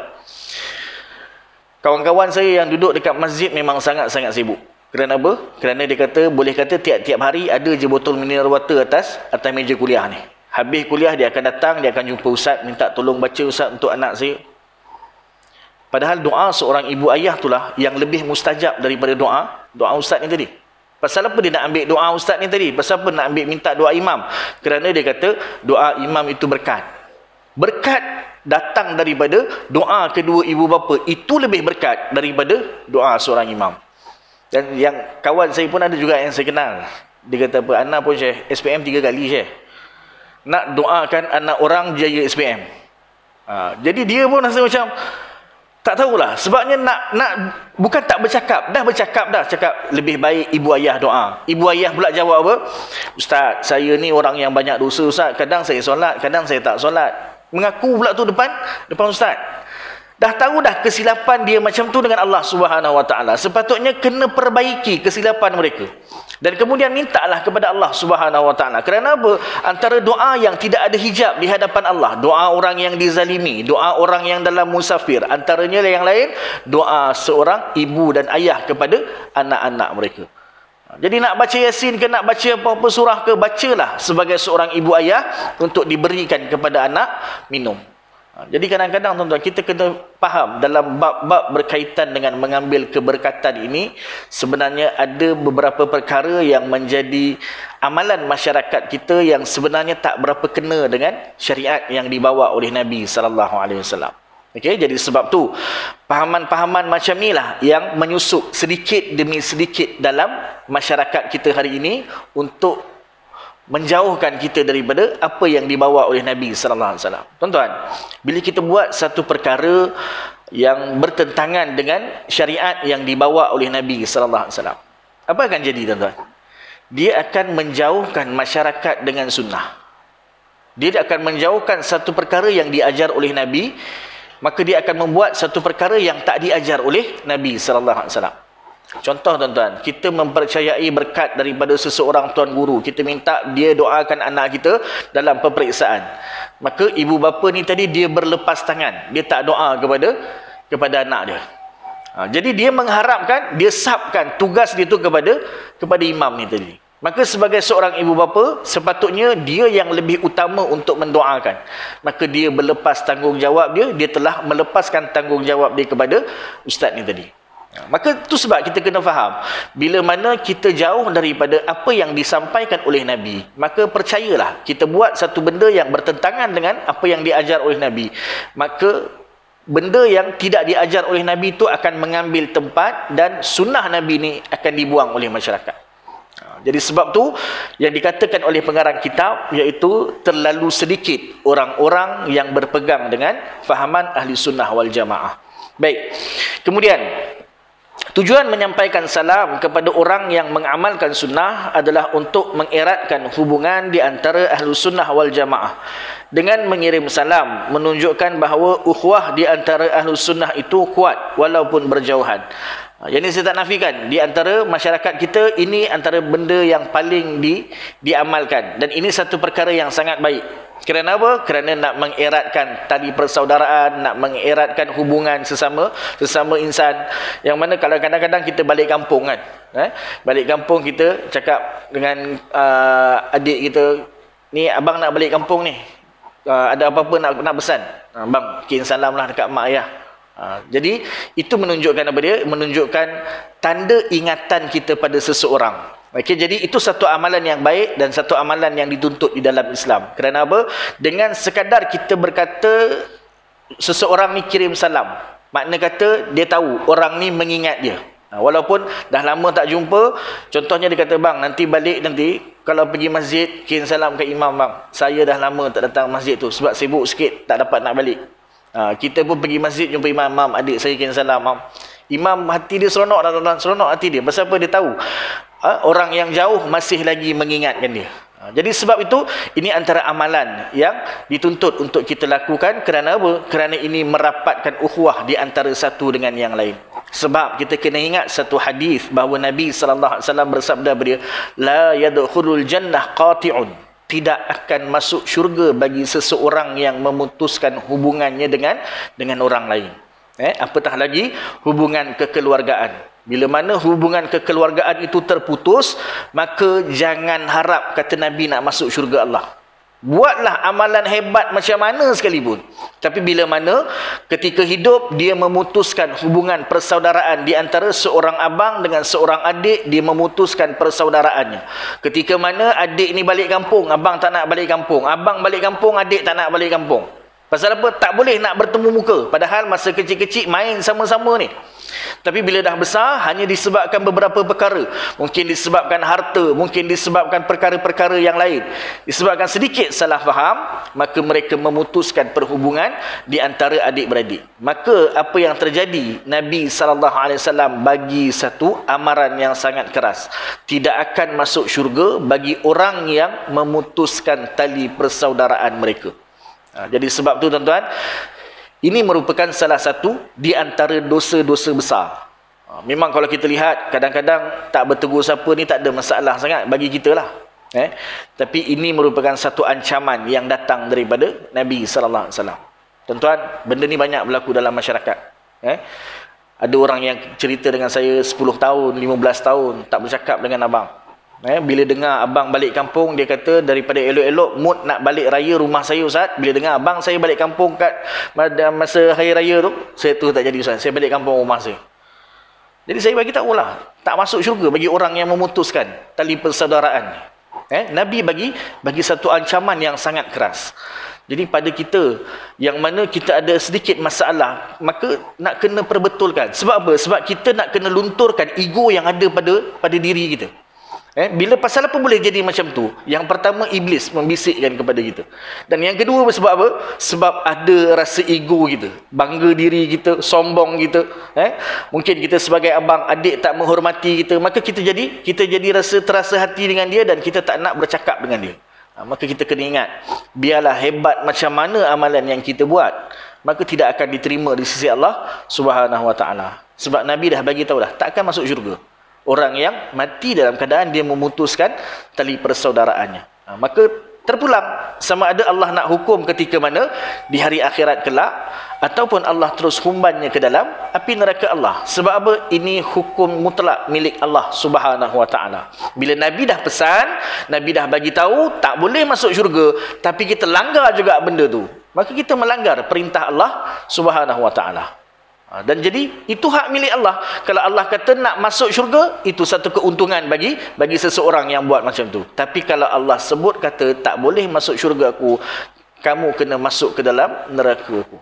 Kawan-kawan saya yang duduk dekat masjid memang sangat-sangat sibuk. Kerana apa? Kerana dia kata, boleh kata tiap-tiap hari ada je botol mineral water atas atas meja kuliah ni. Habis kuliah dia akan datang, dia akan jumpa ustaz, minta tolong baca ustaz untuk anak saya. Padahal doa seorang ibu ayah itulah yang lebih mustajab daripada doa doa ustaz ni tadi. Pasal apa dia nak ambil doa ustaz ni tadi? Pasal apa nak ambil minta doa imam? Kerana dia kata doa imam itu berkat. Berkat datang daripada doa kedua ibu bapa, itu lebih berkat daripada doa seorang imam. Dan yang kawan saya pun ada juga yang saya kenal. Dia kata apa? Anak pun Syekh, S P M tiga kali Syekh. Nak doakan anak orang jaya S P M. Ha, jadi dia pun rasa macam tak tahulah. Sebabnya nak nak bukan tak bercakap. Dah bercakap dah. Cakap lebih baik ibu ayah doa. Ibu ayah pula jawab apa? Ustaz, saya ni orang yang banyak dosa Ustaz. Kadang saya solat, kadang saya tak solat. Mengaku pula tu depan depan Ustaz. Dah tahu dah kesilapan dia macam tu dengan Allah Subhanahu Wa Taala. Sepatutnya kena perbaiki kesilapan mereka. Dan kemudian mintalah kepada Allah Subhanahu Wa Taala. Kerana apa? Antara doa yang tidak ada hijab di hadapan Allah, doa orang yang dizalimi, doa orang yang dalam musafir, antaranya yang lain, doa seorang ibu dan ayah kepada anak-anak mereka. Jadi nak baca Yasin ke, nak baca apa-apa surah ke, bacalah sebagai seorang ibu ayah untuk diberikan kepada anak minum. Jadi kadang-kadang tuan-tuan, kita kena faham dalam bab-bab berkaitan dengan mengambil keberkatan ini, sebenarnya ada beberapa perkara yang menjadi amalan masyarakat kita yang sebenarnya tak berapa kena dengan syariat yang dibawa oleh Nabi sallallahu alaihi wasallam. Okey, jadi sebab tu pahaman-pahaman macam inilah yang menyusup sedikit demi sedikit dalam masyarakat kita hari ini untuk menjauhkan kita daripada apa yang dibawa oleh Nabi sallallahu alaihi wasallam. Tuan-tuan, bila kita buat satu perkara yang bertentangan dengan syariat yang dibawa oleh Nabi sallallahu alaihi wasallam, apa akan jadi, tuan-tuan? Dia akan menjauhkan masyarakat dengan sunnah. Dia akan menjauhkan satu perkara yang diajar oleh Nabi, maka dia akan membuat satu perkara yang tak diajar oleh Nabi sallallahu alaihi wasallam. Contoh, tuan-tuan, kita mempercayai berkat daripada seseorang tuan guru, kita minta dia doakan anak kita dalam peperiksaan. Maka ibu bapa ni tadi dia berlepas tangan, dia tak doa kepada kepada anak dia. Ha, jadi dia mengharapkan, dia sabkan tugas dia tu kepada kepada imam ni tadi. Maka sebagai seorang ibu bapa, sepatutnya dia yang lebih utama untuk mendoakan. Maka dia berlepas tanggungjawab dia, dia telah melepaskan tanggungjawab dia kepada ustaz ni tadi. Maka tu sebab kita kena faham, bila mana kita jauh daripada apa yang disampaikan oleh Nabi, maka percayalah, kita buat satu benda yang bertentangan dengan apa yang diajar oleh Nabi, maka benda yang tidak diajar oleh Nabi itu akan mengambil tempat dan sunnah Nabi ni akan dibuang oleh masyarakat. Jadi sebab tu yang dikatakan oleh pengarang kitab, iaitu terlalu sedikit orang-orang yang berpegang dengan fahaman ahli sunnah wal jamaah. Baik, kemudian tujuan menyampaikan salam kepada orang yang mengamalkan sunnah adalah untuk mengeratkan hubungan di antara ahlu sunnah wal jamaah. Dengan mengirim salam, menunjukkan bahawa ukhuwah di antara ahlu sunnah itu kuat walaupun berjauhan. Yang ini saya tak nafikan, di antara masyarakat kita ini antara benda yang paling di, diamalkan, dan ini satu perkara yang sangat baik. Kerana apa? Kerana nak mengeratkan tali persaudaraan, nak mengeratkan hubungan sesama sesama insan. Yang mana kalau kadang-kadang kita balik kampung kan, eh? balik kampung kita cakap dengan uh, adik kita, ni abang nak balik kampung ni, uh, ada apa-apa nak nak pesan, uh, bang kirim salam lah dekat mak ayah. Ha, jadi itu menunjukkan apa dia? Menunjukkan tanda ingatan kita pada seseorang. Okey, jadi itu satu amalan yang baik dan satu amalan yang dituntut di dalam Islam. Kerana apa? Dengan sekadar kita berkata seseorang ni kirim salam, makna kata dia tahu orang ni mengingat dia. Ha, walaupun dah lama tak jumpa, contohnya dia kata, bang nanti balik nanti kalau pergi masjid kirim salam ke imam bang. Saya dah lama tak datang masjid tu sebab sibuk sikit tak dapat nak balik. Ha, kita pun pergi masjid jumpa imam, imam adik saya kirim salam. Mam. Imam hati dia seronok, dan seronok hati dia. Pasal apa? Dia tahu ha, orang yang jauh masih lagi mengingatkan dia. Ha, jadi sebab itu ini antara amalan yang dituntut untuk kita lakukan. Kerana apa? Kerana ini merapatkan ukhuwah di antara satu dengan yang lain. Sebab kita kena ingat satu hadis bahawa Nabi sallallahu alaihi wasallam bersabda beria, la yadkhulul jannah qati'un, tidak akan masuk syurga bagi seseorang yang memutuskan hubungannya dengan dengan orang lain. Eh, apatah lagi hubungan kekeluargaan. Bila mana hubungan kekeluargaan itu terputus, maka jangan harap, kata Nabi, nak masuk syurga Allah. Buatlah amalan hebat macam mana sekalipun, tapi bila mana ketika hidup dia memutuskan hubungan persaudaraan di antara seorang abang dengan seorang adik, dia memutuskan persaudaraannya. Ketika mana adik ni balik kampung, abang tak nak balik kampung, abang balik kampung, adik tak nak balik kampung. Pasal apa? Tak boleh nak bertemu muka, padahal masa kecil-kecil main sama-sama ni. Tapi bila dah besar, hanya disebabkan beberapa perkara. Mungkin disebabkan harta, mungkin disebabkan perkara-perkara yang lain, disebabkan sedikit salah faham, maka mereka memutuskan perhubungan di antara adik-beradik. Maka apa yang terjadi? Nabi sallallahu alaihi wasallam bagi satu amaran yang sangat keras. Tidak akan masuk syurga bagi orang yang memutuskan tali persaudaraan mereka. Ha, jadi sebab tu tuan-tuan, ini merupakan salah satu di antara dosa-dosa besar. Ha, memang kalau kita lihat, kadang-kadang tak bertegur siapa ni tak ada masalah sangat bagi kita lah. Eh? Tapi ini merupakan satu ancaman yang datang daripada Nabi sallallahu alaihi wasallam. Tuan-tuan, benda ni banyak berlaku dalam masyarakat. Eh? Ada orang yang cerita dengan saya sepuluh tahun, lima belas tahun tak bercakap dengan abang. Eh, bila dengar abang balik kampung, dia kata daripada elok-elok mood nak balik raya rumah saya Ustaz. Bila dengar abang saya balik kampung kat masa hari raya tu, saya tu tak jadi Ustaz, saya balik kampung rumah saya. Jadi saya bagi tahu lah, tak masuk syurga bagi orang yang memutuskan tali persaudaraan. Eh, Nabi bagi bagi satu ancaman yang sangat keras. Jadi pada kita yang mana kita ada sedikit masalah, maka nak kena perbetulkan. Sebab apa? Sebab kita nak kena lunturkan ego yang ada pada pada diri kita. Eh, bila pasal apa boleh jadi macam tu? Yang pertama, iblis membisikkan kepada kita. Dan yang kedua sebab apa? Sebab ada rasa ego kita, bangga diri kita, sombong kita. Eh, mungkin kita sebagai abang adik tak menghormati kita, maka kita jadi kita jadi rasa terasa hati dengan dia dan kita tak nak bercakap dengan dia. Ha, maka kita kena ingat, biarlah hebat macam mana amalan yang kita buat, maka tidak akan diterima di sisi Allah Subhanahu Wa Taala. Sebab Nabi dah bagi tahu dah, tak akan masuk syurga orang yang mati dalam keadaan dia memutuskan tali persaudaraannya. Ha, maka terpulang sama ada Allah nak hukum ketika mana di hari akhirat kelak, ataupun Allah terus humbannya ke dalam api neraka Allah. Sebab apa? Ini hukum mutlak milik Allah Subhanahu Wa Taala. Bila Nabi dah pesan, Nabi dah bagi tahu tak boleh masuk syurga, tapi kita langgar juga benda tu, maka kita melanggar perintah Allah Subhanahu Wa Taala. Dan jadi itu hak milik Allah. Kalau Allah kata nak masuk syurga, itu satu keuntungan bagi bagi seseorang yang buat macam tu. Tapi kalau Allah sebut kata tak boleh masuk syurga aku, kamu kena masuk ke dalam neraka aku,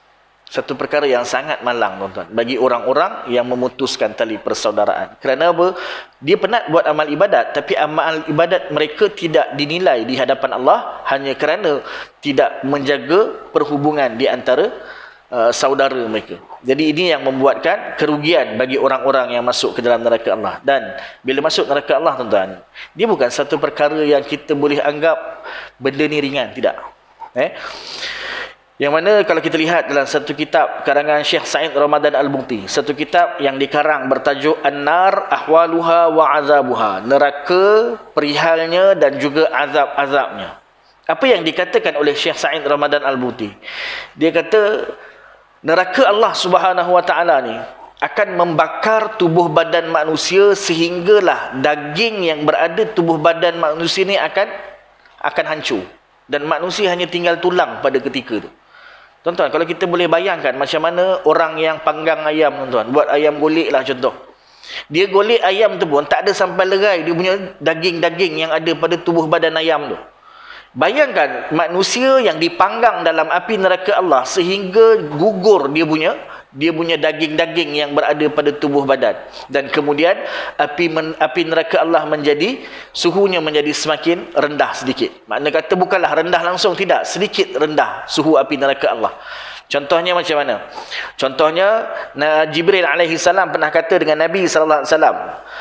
satu perkara yang sangat malang tuan-tuan bagi orang-orang yang memutuskan tali persaudaraan. Kerana apa? Dia penat buat amal ibadat, tapi amal ibadat mereka tidak dinilai di hadapan Allah hanya kerana tidak menjaga perhubungan di antara uh, saudara mereka. Jadi ini yang membuatkan kerugian bagi orang-orang yang masuk ke dalam neraka Allah. Dan bila masuk neraka Allah tuan-tuan, dia bukan satu perkara yang kita boleh anggap benda ni ringan, tidak. Eh? Yang mana kalau kita lihat dalam satu kitab karangan Syekh Said Ramadan Al-Bukhti, satu kitab yang dikarang bertajuk An-Nar Ahwaluha wa Azabuha, neraka, perihalnya dan juga azab-azabnya. Apa yang dikatakan oleh Syekh Said Ramadan Al-Bukhti? Dia kata neraka Allah Subhanahu wa taala ni akan membakar tubuh badan manusia sehinggalah daging yang berada tubuh badan manusia ni akan akan hancur dan manusia hanya tinggal tulang pada ketika tu. Tuan-tuan, kalau kita boleh bayangkan macam mana orang yang panggang ayam, tuan-tuan, buat ayam golek lah contoh. Dia golek ayam tu pun tak ada sampai lerai dia punya daging-daging yang ada pada tubuh badan ayam tu. Bayangkan manusia yang dipanggang dalam api neraka Allah sehingga gugur dia punya dia punya daging-daging yang berada pada tubuh badan, dan kemudian api men, api neraka Allah menjadi suhunya menjadi semakin rendah sedikit. Makna kata bukanlah rendah langsung, tidak, sedikit rendah suhu api neraka Allah. Contohnya macam mana? Contohnya Jibril alaihi salam pernah kata dengan Nabi sallallahu alaihi wasallam,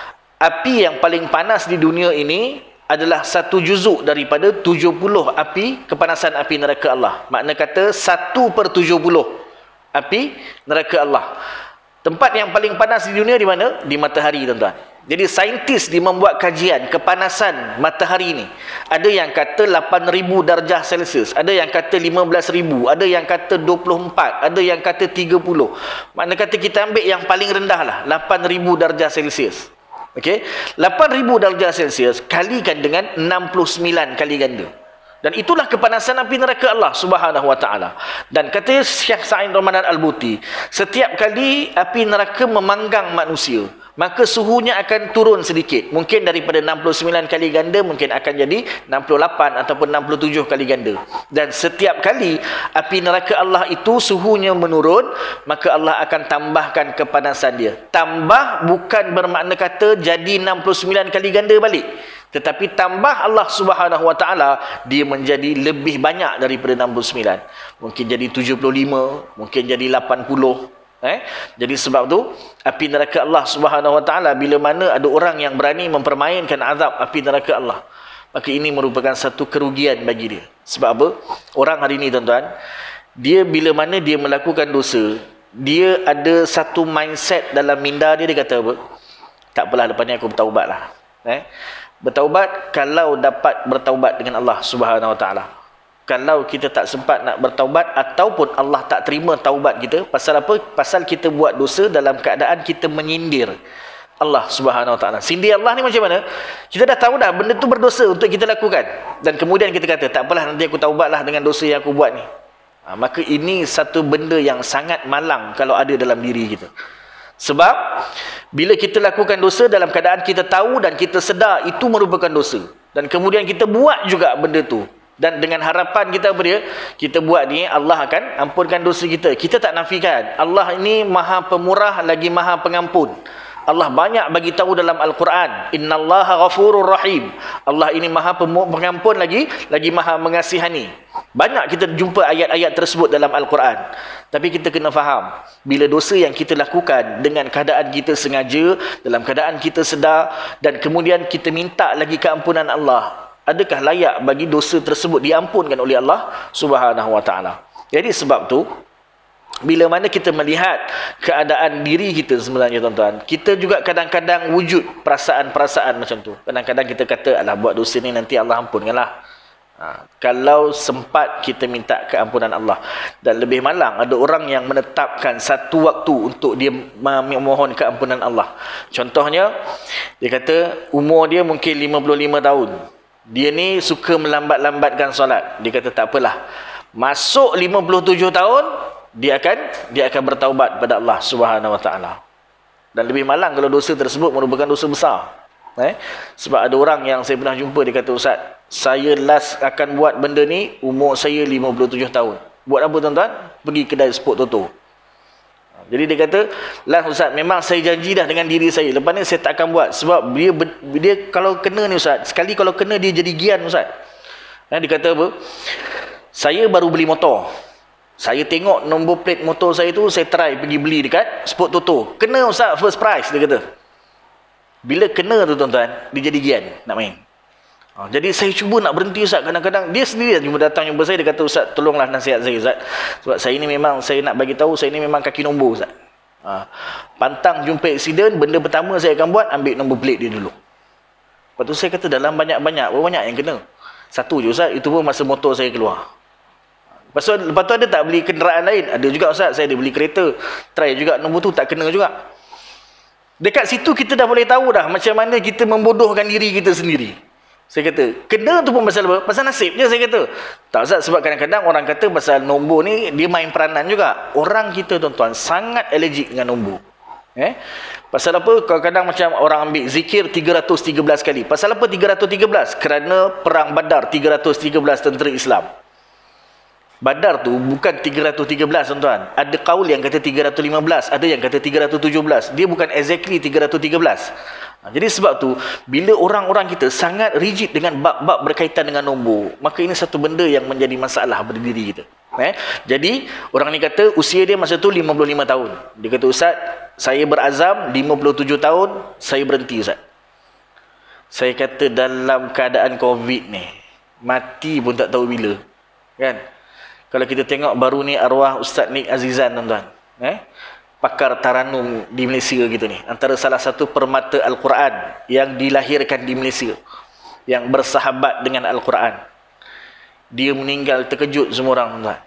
api yang paling panas di dunia ini adalah satu juzuk daripada tujuh puluh api kepanasan api neraka Allah. Makna kata satu per tujuh puluh api neraka Allah. Tempat yang paling panas di dunia di mana? Di matahari, tuan-tuan. Jadi saintis dia membuat kajian kepanasan matahari ni. Ada yang kata lapan ribu darjah Celsius, ada yang kata lima belas ribu, ada yang kata dua puluh empat, ada yang kata tiga puluh. Makna kata kita ambil yang paling rendah lah, lapan ribu darjah Celsius. Okey, lapan ribu darjah Celsius kalikan dengan enam puluh sembilan kali ganda. Dan itulah kepanasan api neraka Allah Subhanahu wa taala. Dan kata Syekh Said Ramadan Al-Bukhti, setiap kali api neraka memanggang manusia, maka suhunya akan turun sedikit. Mungkin daripada enam puluh sembilan kali ganda mungkin akan jadi enam puluh lapan ataupun enam puluh tujuh kali ganda. Dan setiap kali api neraka Allah itu suhunya menurun, maka Allah akan tambahkan kepanasan dia. Tambah bukan bermakna kata jadi enam puluh sembilan kali ganda balik, tetapi tambah Allah Subhanahu wa taala dia menjadi lebih banyak daripada enam puluh sembilan. Mungkin jadi tujuh puluh lima, mungkin jadi lapan puluh. Eh? Jadi sebab tu api neraka Allah Subhanahu wa taala, bila mana ada orang yang berani mempermainkan azab api neraka Allah, maka ini merupakan satu kerugian bagi dia. Sebab apa? Orang hari ini, tuan-tuan, dia bila mana dia melakukan dosa, dia ada satu mindset dalam minda dia, dia kata apa? Tak apalah, lepas ni aku bertaubat lah. Eh? Bertaubat kalau dapat bertaubat dengan Allah Subhanahu wa taala. Kalau kita tak sempat nak bertaubat ataupun Allah tak terima taubat kita, pasal apa? Pasal kita buat dosa dalam keadaan kita menyindir Allah Subhanahu wa taala. Sindir Allah ni macam mana? Kita dah tahu dah benda tu berdosa untuk kita lakukan, dan kemudian kita kata tak apalah, nanti aku taubatlah dengan dosa yang aku buat ni. Ha, maka ini satu benda yang sangat malang kalau ada dalam diri kita. Sebab bila kita lakukan dosa dalam keadaan kita tahu dan kita sedar itu merupakan dosa, dan kemudian kita buat juga benda tu, dan dengan harapan kita apa dia? Kita buat ni Allah akan ampunkan dosa kita. Kita tak nafikan Allah ini Maha Pemurah lagi Maha Pengampun. Allah banyak bagi tahu dalam Al-Quran, innallaha ghafurur rahim. Allah ini Maha Pengampun lagi lagi Maha Mengasihani. Banyak kita jumpa ayat-ayat tersebut dalam Al-Quran. Tapi kita kena faham, bila dosa yang kita lakukan dengan keadaan kita sengaja, dalam keadaan kita sedar, dan kemudian kita minta lagi keampunan Allah, adakah layak bagi dosa tersebut diampunkan oleh Allah Subhanahu wa taala? Jadi sebab tu, bila mana kita melihat keadaan diri kita sebenarnya, tuan-tuan, kita juga kadang-kadang wujud perasaan-perasaan macam tu. Kadang-kadang kita kata, alah, buat dosa ni nanti Allah ampunkanlah. Ha, kalau sempat kita minta keampunan Allah. Dan lebih malang, ada orang yang menetapkan satu waktu untuk dia memohon keampunan Allah. Contohnya, dia kata umur dia mungkin lima puluh lima tahun. Dia ni suka melambat-lambatkan solat. Dia kata tak apalah, masuk lima puluh tujuh tahun dia akan dia akan bertaubat pada Allah Subhanahu wa taala. Dan lebih malang kalau dosa tersebut merupakan dosa besar. Eh? Sebab ada orang yang saya pernah jumpa, dia kata, Ustaz, saya last akan buat benda ni umur saya lima puluh tujuh tahun. Buat apa, tuan-tuan? Pergi kedai sport toto. Jadi dia kata, last Ustaz, memang saya janji dah dengan diri saya, lepas ni saya tak akan buat. Sebab dia dia kalau kena ni, Ustaz, sekali kalau kena dia jadi gian, Ustaz. Eh, dia kata apa? Saya baru beli motor. Saya tengok nombor plate motor saya tu, saya try pergi beli dekat Sport Toto. Kena, Ustaz, first prize, dia kata. Bila kena tu, tuan-tuan, dia jadi gian nak main. Ha, jadi saya cuba nak berhenti Ustaz. Kadang-kadang dia sendiri cuma datang jumpa saya, dia kata, Ustaz tolonglah nasihat saya Ustaz. Sebab saya ni memang, saya nak bagi tahu saya ni memang kaki nombor Ustaz. Ha, pantang jumpa aksiden, benda pertama saya akan buat, ambil nombor plate dia dulu. Lepas tu saya kata dalam banyak-banyak, berapa banyak yang kena? Satu je Ustaz, itu pun masa motor saya keluar. Lepas tu, lepas tu ada tak beli kenderaan lain? Ada juga Ustaz, saya ada beli kereta. Try juga nombor tu, tak kena juga. Dekat situ kita dah boleh tahu dah macam mana kita membodohkan diri kita sendiri. Saya kata, kena tu pun pasal apa? Pasal nasib je saya kata. Tak Ustaz, sebab kadang-kadang orang kata pasal nombor ni, dia main peranan juga. Orang kita tuan-tuan sangat allergic dengan nombor. Eh? Pasal apa? Kadang-kadang macam orang ambil zikir tiga ratus tiga belas kali. Pasal apa tiga ratus tiga belas? Kerana perang Badar tiga ratus tiga belas tentera Islam. Badar tu bukan tiga ratus tiga belas tuan-tuan. Ada kaul yang kata tiga ratus lima belas, ada yang kata tiga ratus tujuh belas. Dia bukan exactly tiga ratus tiga belas. Ha, jadi sebab tu bila orang-orang kita sangat rigid dengan bab-bab berkaitan dengan nombor, maka ini satu benda yang menjadi masalah pada diri kita. Eh? Jadi orang ni kata usia dia masa tu lima puluh lima tahun. Dia kata, Ustaz, saya berazam lima puluh tujuh tahun saya berhenti Ustaz. Saya kata dalam keadaan Covid ni, mati pun tak tahu bila. Kan? Kalau kita tengok baru ni arwah Ustaz Nik Azizan tuan-tuan, eh? pakar Taranum di Malaysia gitu ni, antara salah satu permata Al-Quran yang dilahirkan di Malaysia, yang bersahabat dengan Al-Quran. Dia meninggal, terkejut semua orang tuan-tuan.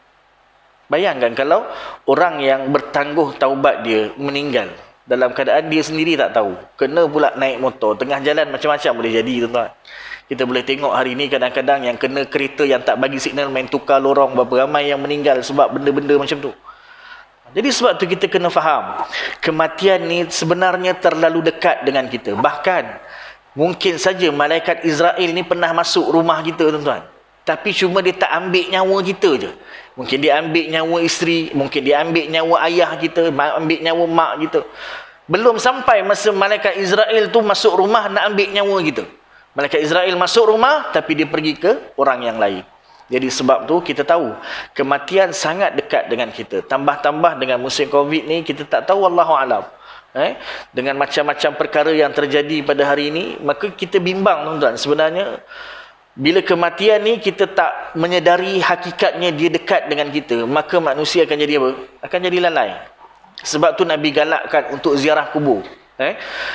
Bayangkan kalau orang yang bertangguh taubat dia meninggal dalam keadaan dia sendiri tak tahu, kena pula naik motor tengah jalan, macam-macam boleh jadi tuan-tuan. Kita boleh tengok hari ni kadang-kadang yang kena kereta yang tak bagi signal main tukar lorong, berapa ramai yang meninggal sebab benda-benda macam tu. Jadi sebab tu kita kena faham, kematian ni sebenarnya terlalu dekat dengan kita. Bahkan mungkin saja malaikat Israel ni pernah masuk rumah kita tuan-tuan, tapi cuma dia tak ambil nyawa kita je. Mungkin dia ambil nyawa isteri, mungkin dia ambil nyawa ayah kita, ambil nyawa mak kita. Belum sampai masa malaikat Israel tu masuk rumah nak ambil nyawa kita. Malaikat Israel masuk rumah, tapi dia pergi ke orang yang lain. Jadi sebab tu kita tahu kematian sangat dekat dengan kita. Tambah-tambah dengan musim Covid ni, kita tak tahu, wallahu alam. Eh? Dengan macam-macam perkara yang terjadi pada hari ini, maka kita bimbang tuan-tuan. Sebenarnya bila kematian ni kita tak menyedari hakikatnya dia dekat dengan kita, maka manusia akan jadi apa? Akan jadi lalai. Sebab tu Nabi galakkan untuk ziarah kubur. Eh?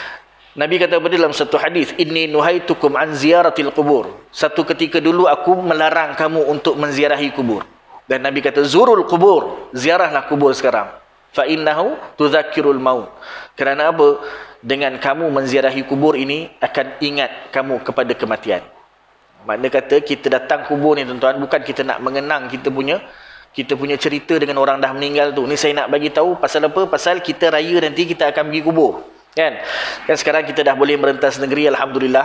Nabi kata pada dalam satu hadis, inni nuhaitukum an ziyaratil qubur. Satu ketika dulu aku melarang kamu untuk menziarahi kubur. Dan Nabi kata, zurul qubur, ziarahlah kubur sekarang. Fa innahu tudzakkirul maut. Kerana apa? Dengan kamu menziarahi kubur ini akan ingat kamu kepada kematian. Makna kata kita datang kubur ni tuan-tuan, bukan kita nak mengenang kita punya kita punya cerita dengan orang dah meninggal tu. Ni saya nak bagi tahu pasal apa? Pasal kita raya nanti kita akan pergi kubur. Kan? Kan sekarang kita dah boleh merentas negeri, alhamdulillah.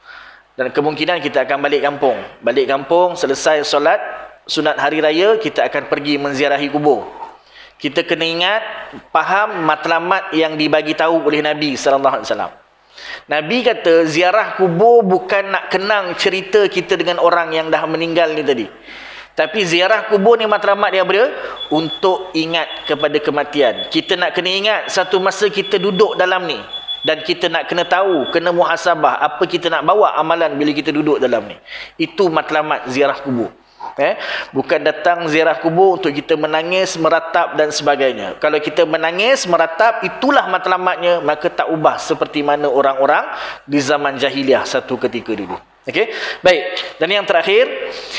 Dan kemungkinan kita akan balik kampung. Balik kampung, selesai solat sunat hari raya, kita akan pergi menziarahi kubur. Kita kena ingat, faham matlamat yang dibagi tahu oleh Nabi sallallahu alaihi wasallam. Nabi kata ziarah kubur bukan nak kenang cerita kita dengan orang yang dah meninggal ni tadi. Tapi ziarah kubur ni matlamat dia apa dia? Untuk ingat kepada kematian. Kita nak kena ingat satu masa kita duduk dalam ni. Dan kita nak kena tahu, kena muhasabah apa kita nak bawa amalan bila kita duduk dalam ni. Itu matlamat ziarah kubur. Eh? Bukan datang ziarah kubur untuk kita menangis, meratap dan sebagainya. Kalau kita menangis, meratap, itulah matlamatnya, maka tak ubah seperti mana orang-orang di zaman jahiliah satu ketika dulu. Okey? Baik. Dan yang terakhir,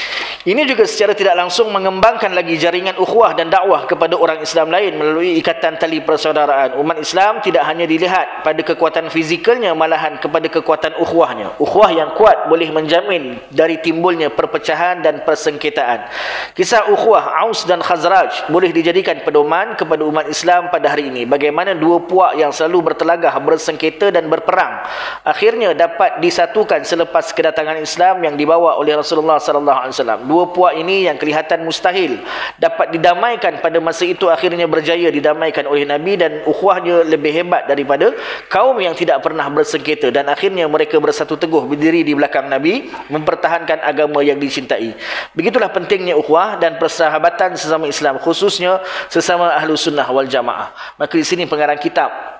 ini juga secara tidak langsung mengembangkan lagi jaringan ukhuwah dan dakwah kepada orang Islam lain melalui ikatan tali persaudaraan. Umat Islam tidak hanya dilihat pada kekuatan fizikalnya, malahan kepada kekuatan ukhuwahnya. Ukhuwah yang kuat boleh menjamin dari timbulnya perpecahan dan persengketaan. Kisah ukhuwah Aus dan Khazraj boleh dijadikan pedoman kepada umat Islam pada hari ini. Bagaimana dua puak yang selalu bertelagah, bersengketa dan berperang akhirnya dapat disatukan selepas kedatangan Islam yang dibawa oleh Rasulullah sallallahu alaihi wasallam. Dua puak ini yang kelihatan mustahil dapat didamaikan pada masa itu akhirnya berjaya didamaikan oleh Nabi, dan ukhuwahnya lebih hebat daripada kaum yang tidak pernah bersengketa, dan akhirnya mereka bersatu teguh berdiri di belakang Nabi mempertahankan agama yang dicintai. Begitulah pentingnya ukhuwah dan persahabatan sesama Islam, khususnya sesama ahlu sunnah wal jamaah. Maka di sini pengarang kitab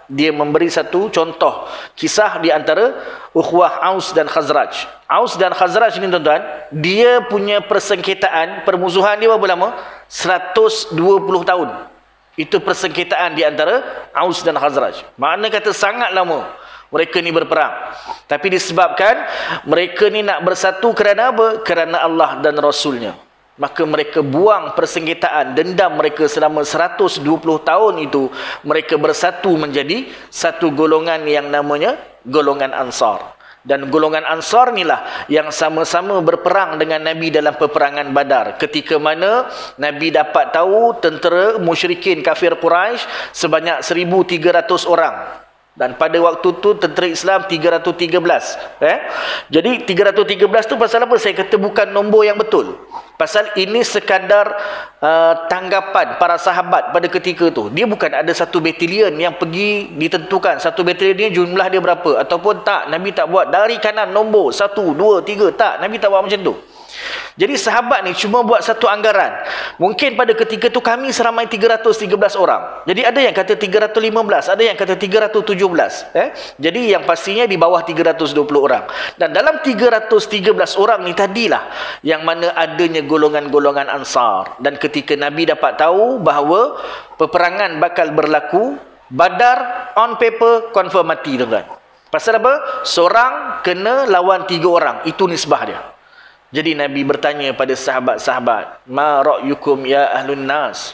dia memberi satu contoh kisah di antara ukhuwah Aus dan Khazraj. Aus dan Khazraj ni tuan-tuan, dia punya persengketaan, permusuhan dia berapa lama? seratus dua puluh tahun. Itu persengketaan di antara Aus dan Khazraj. Makna kata sangat lama mereka ni berperang. Tapi disebabkan mereka ni nak bersatu kerana apa? Kerana Allah dan Rasulnya. Maka mereka buang persengketaan, dendam mereka selama seratus dua puluh tahun itu, mereka bersatu menjadi satu golongan yang namanya golongan Ansar. Dan golongan Ansar inilah yang sama-sama berperang dengan Nabi dalam peperangan Badar. Ketika mana Nabi dapat tahu tentera musyrikin kafir Quraisy sebanyak seribu tiga ratus orang. Dan pada waktu tu tentera Islam tiga ratus tiga belas. Eh? Jadi tiga ratus tiga belas tu pasal apa? Saya kata bukan nombor yang betul. Pasal ini sekadar uh, tanggapan para sahabat pada ketika tu. Dia bukan ada satu batalion yang pergi ditentukan. Satu batalion ni jumlah dia berapa. Ataupun tak, Nabi tak buat dari kanan nombor satu, dua, tiga. Tak, Nabi tak buat macam tu. Jadi sahabat ni cuma buat satu anggaran. Mungkin pada ketika tu kami seramai tiga ratus tiga belas orang. Jadi ada yang kata tiga ratus lima belas, ada yang kata tiga ratus tujuh belas. Eh? Jadi yang pastinya di bawah tiga ratus dua puluh orang. Dan dalam tiga ratus tiga belas orang ni tadilah yang mana adanya golongan-golongan Ansar. Dan ketika Nabi dapat tahu bahawa peperangan bakal berlaku, Badar on paper confirm mati, tuan-tuan. Pasal apa? Seorang kena lawan tiga orang. Itu nisbah dia. Jadi Nabi bertanya pada sahabat-sahabat, ma ra'yukum ya ahlun nas?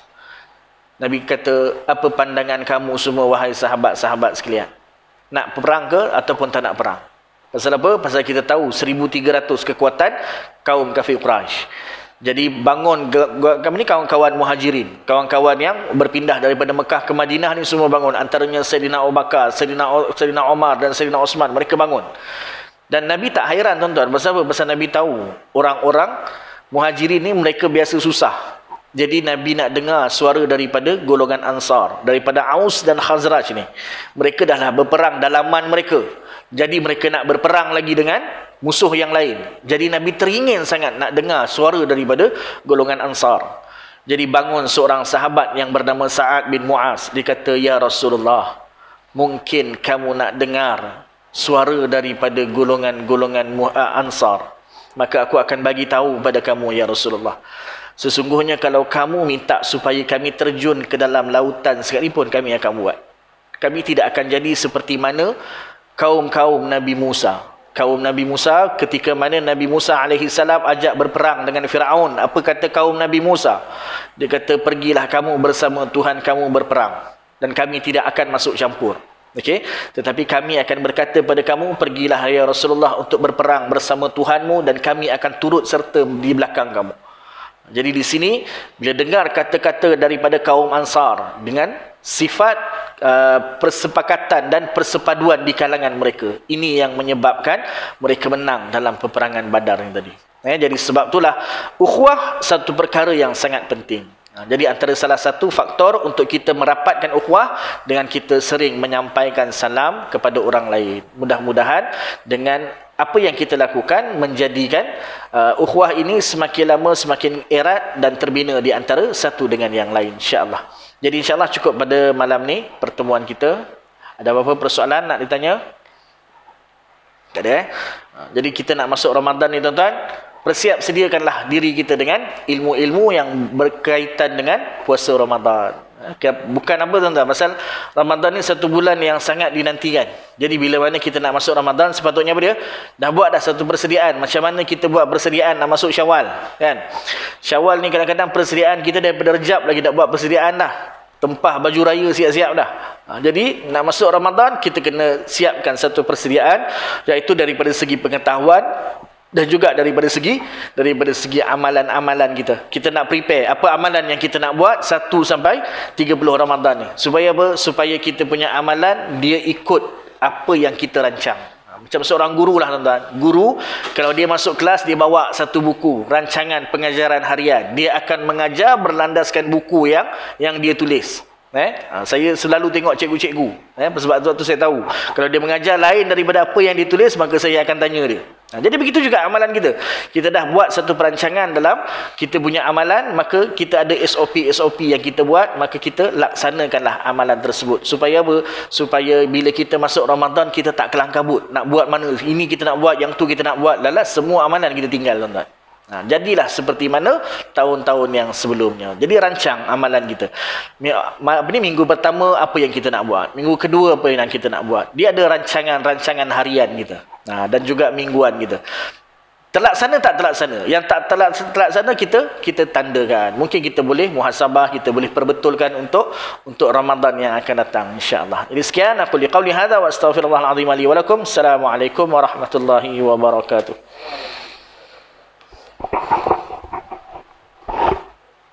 Nabi kata, apa pandangan kamu semua wahai sahabat-sahabat sekalian? Nak perang ke ataupun tak nak perang? Pasal apa? Pasal kita tahu seribu tiga ratus kekuatan kaum kafir Quraisy. Jadi bangun kami ni kawan-kawan muhajirin, kawan-kawan yang berpindah daripada Mekah ke Madinah ni semua bangun. Antaranya Sayyidina Abu Bakar, Sayyidina, Sayyidina Umar dan Sayyidina Osman, mereka bangun. Dan Nabi tak hairan, tuan-tuan. Pasal apa? Pasal Nabi tahu orang-orang muhajirin ni mereka biasa susah. Jadi Nabi nak dengar suara daripada golongan Ansar, daripada Aus dan Khazraj ni. Mereka dah lah berperang dalaman mereka. Jadi mereka nak berperang lagi dengan musuh yang lain. Jadi Nabi teringin sangat nak dengar suara daripada golongan Ansar. Jadi bangun seorang sahabat yang bernama Sa'ad bin Mu'az. Dia kata, ya Rasulullah, mungkin kamu nak dengar suara daripada golongan-golongan Ansar, maka aku akan bagi tahu pada kamu ya Rasulullah. Sesungguhnya kalau kamu minta supaya kami terjun ke dalam lautan sekalipun, kami akan buat. Kami tidak akan jadi seperti mana kaum-kaum Nabi Musa. Kaum Nabi Musa, ketika mana Nabi Musa alaihi salam ajak berperang dengan Firaun, apa kata kaum Nabi Musa? Dia kata, pergilah kamu bersama Tuhan kamu berperang, dan kami tidak akan masuk campur. Okey, tetapi kami akan berkata pada kamu, pergilah ya Rasulullah untuk berperang bersama Tuhanmu, dan kami akan turut serta di belakang kamu. Jadi di sini bila dengar kata-kata daripada kaum Ansar dengan sifat uh, persepakatan dan persepaduan di kalangan mereka, ini yang menyebabkan mereka menang dalam peperangan Badar yang tadi. Eh, jadi sebab itulah ukhuwah satu perkara yang sangat penting. Jadi antara salah satu faktor untuk kita merapatkan ukhuwah dengan kita sering menyampaikan salam kepada orang lain. Mudah-mudahan dengan apa yang kita lakukan menjadikan uh, ukhuwah ini semakin lama semakin erat dan terbina di antara satu dengan yang lain, insya-Allah. Jadi insya-Allah cukup pada malam ni pertemuan kita. Ada apa-apa persoalan nak ditanya? Tak ada eh? Jadi kita nak masuk Ramadan ni, tuan-tuan. Persiap sediakanlah diri kita dengan ilmu-ilmu yang berkaitan dengan puasa Ramadan. Bukan apa, tuan-tuan, pasal Ramadan ni satu bulan yang sangat dinantikan. Jadi bila mana kita nak masuk Ramadan, sepatutnya apa dia? Dah buat dah satu persediaan. Macam mana kita buat persediaan nak masuk Syawal, kan? Syawal ni kadang-kadang persediaan kita daripada Rejab lagi tak buat persediaan dah. Tempah baju raya siap-siap dah. Ha, jadi nak masuk Ramadan, kita kena siapkan satu persediaan, iaitu daripada segi pengetahuan dan juga daripada segi daripada segi amalan-amalan kita. Kita nak prepare apa amalan yang kita nak buat satu sampai tiga puluh Ramadan ni. Supaya apa? Supaya kita punya amalan dia ikut apa yang kita rancang. Macam seorang guru lah, tuan-tuan. Guru kalau dia masuk kelas, dia bawa satu buku rancangan pengajaran harian. Dia akan mengajar berlandaskan buku yang yang dia tulis. Eh, saya selalu tengok cikgu-cikgu. Eh, sebab tu, tu saya tahu kalau dia mengajar lain daripada apa yang ditulis, maka saya akan tanya dia. Nah, jadi begitu juga amalan kita. Kita dah buat satu perancangan dalam kita punya amalan, maka kita ada S O P S O P yang kita buat, maka kita laksanakanlah amalan tersebut. Supaya apa? Supaya bila kita masuk Ramadan kita tak kelang kabut. Nak buat mana? Ini kita nak buat, yang tu kita nak buat. Lalas semua amalan kita tinggal, tuan-tuan. Nah, jadilah seperti mana tahun-tahun yang sebelumnya. Jadi rancang amalan kita. Apa ni, minggu pertama apa yang kita nak buat, minggu kedua apa yang kita nak buat. Dia ada rancangan-rancangan harian kita. Nah, dan juga mingguan kita. Terlaksana tak terlaksana? Yang tak terlaksana kita kita tandakan. Mungkin kita boleh muhasabah, kita boleh perbetulkan untuk untuk Ramadan yang akan datang, insya-Allah. Jadi sekian aku liqauli hadza wa astaghfirullahal azim li wa lakum. Assalamualaikum warahmatullahi wabarakatuh.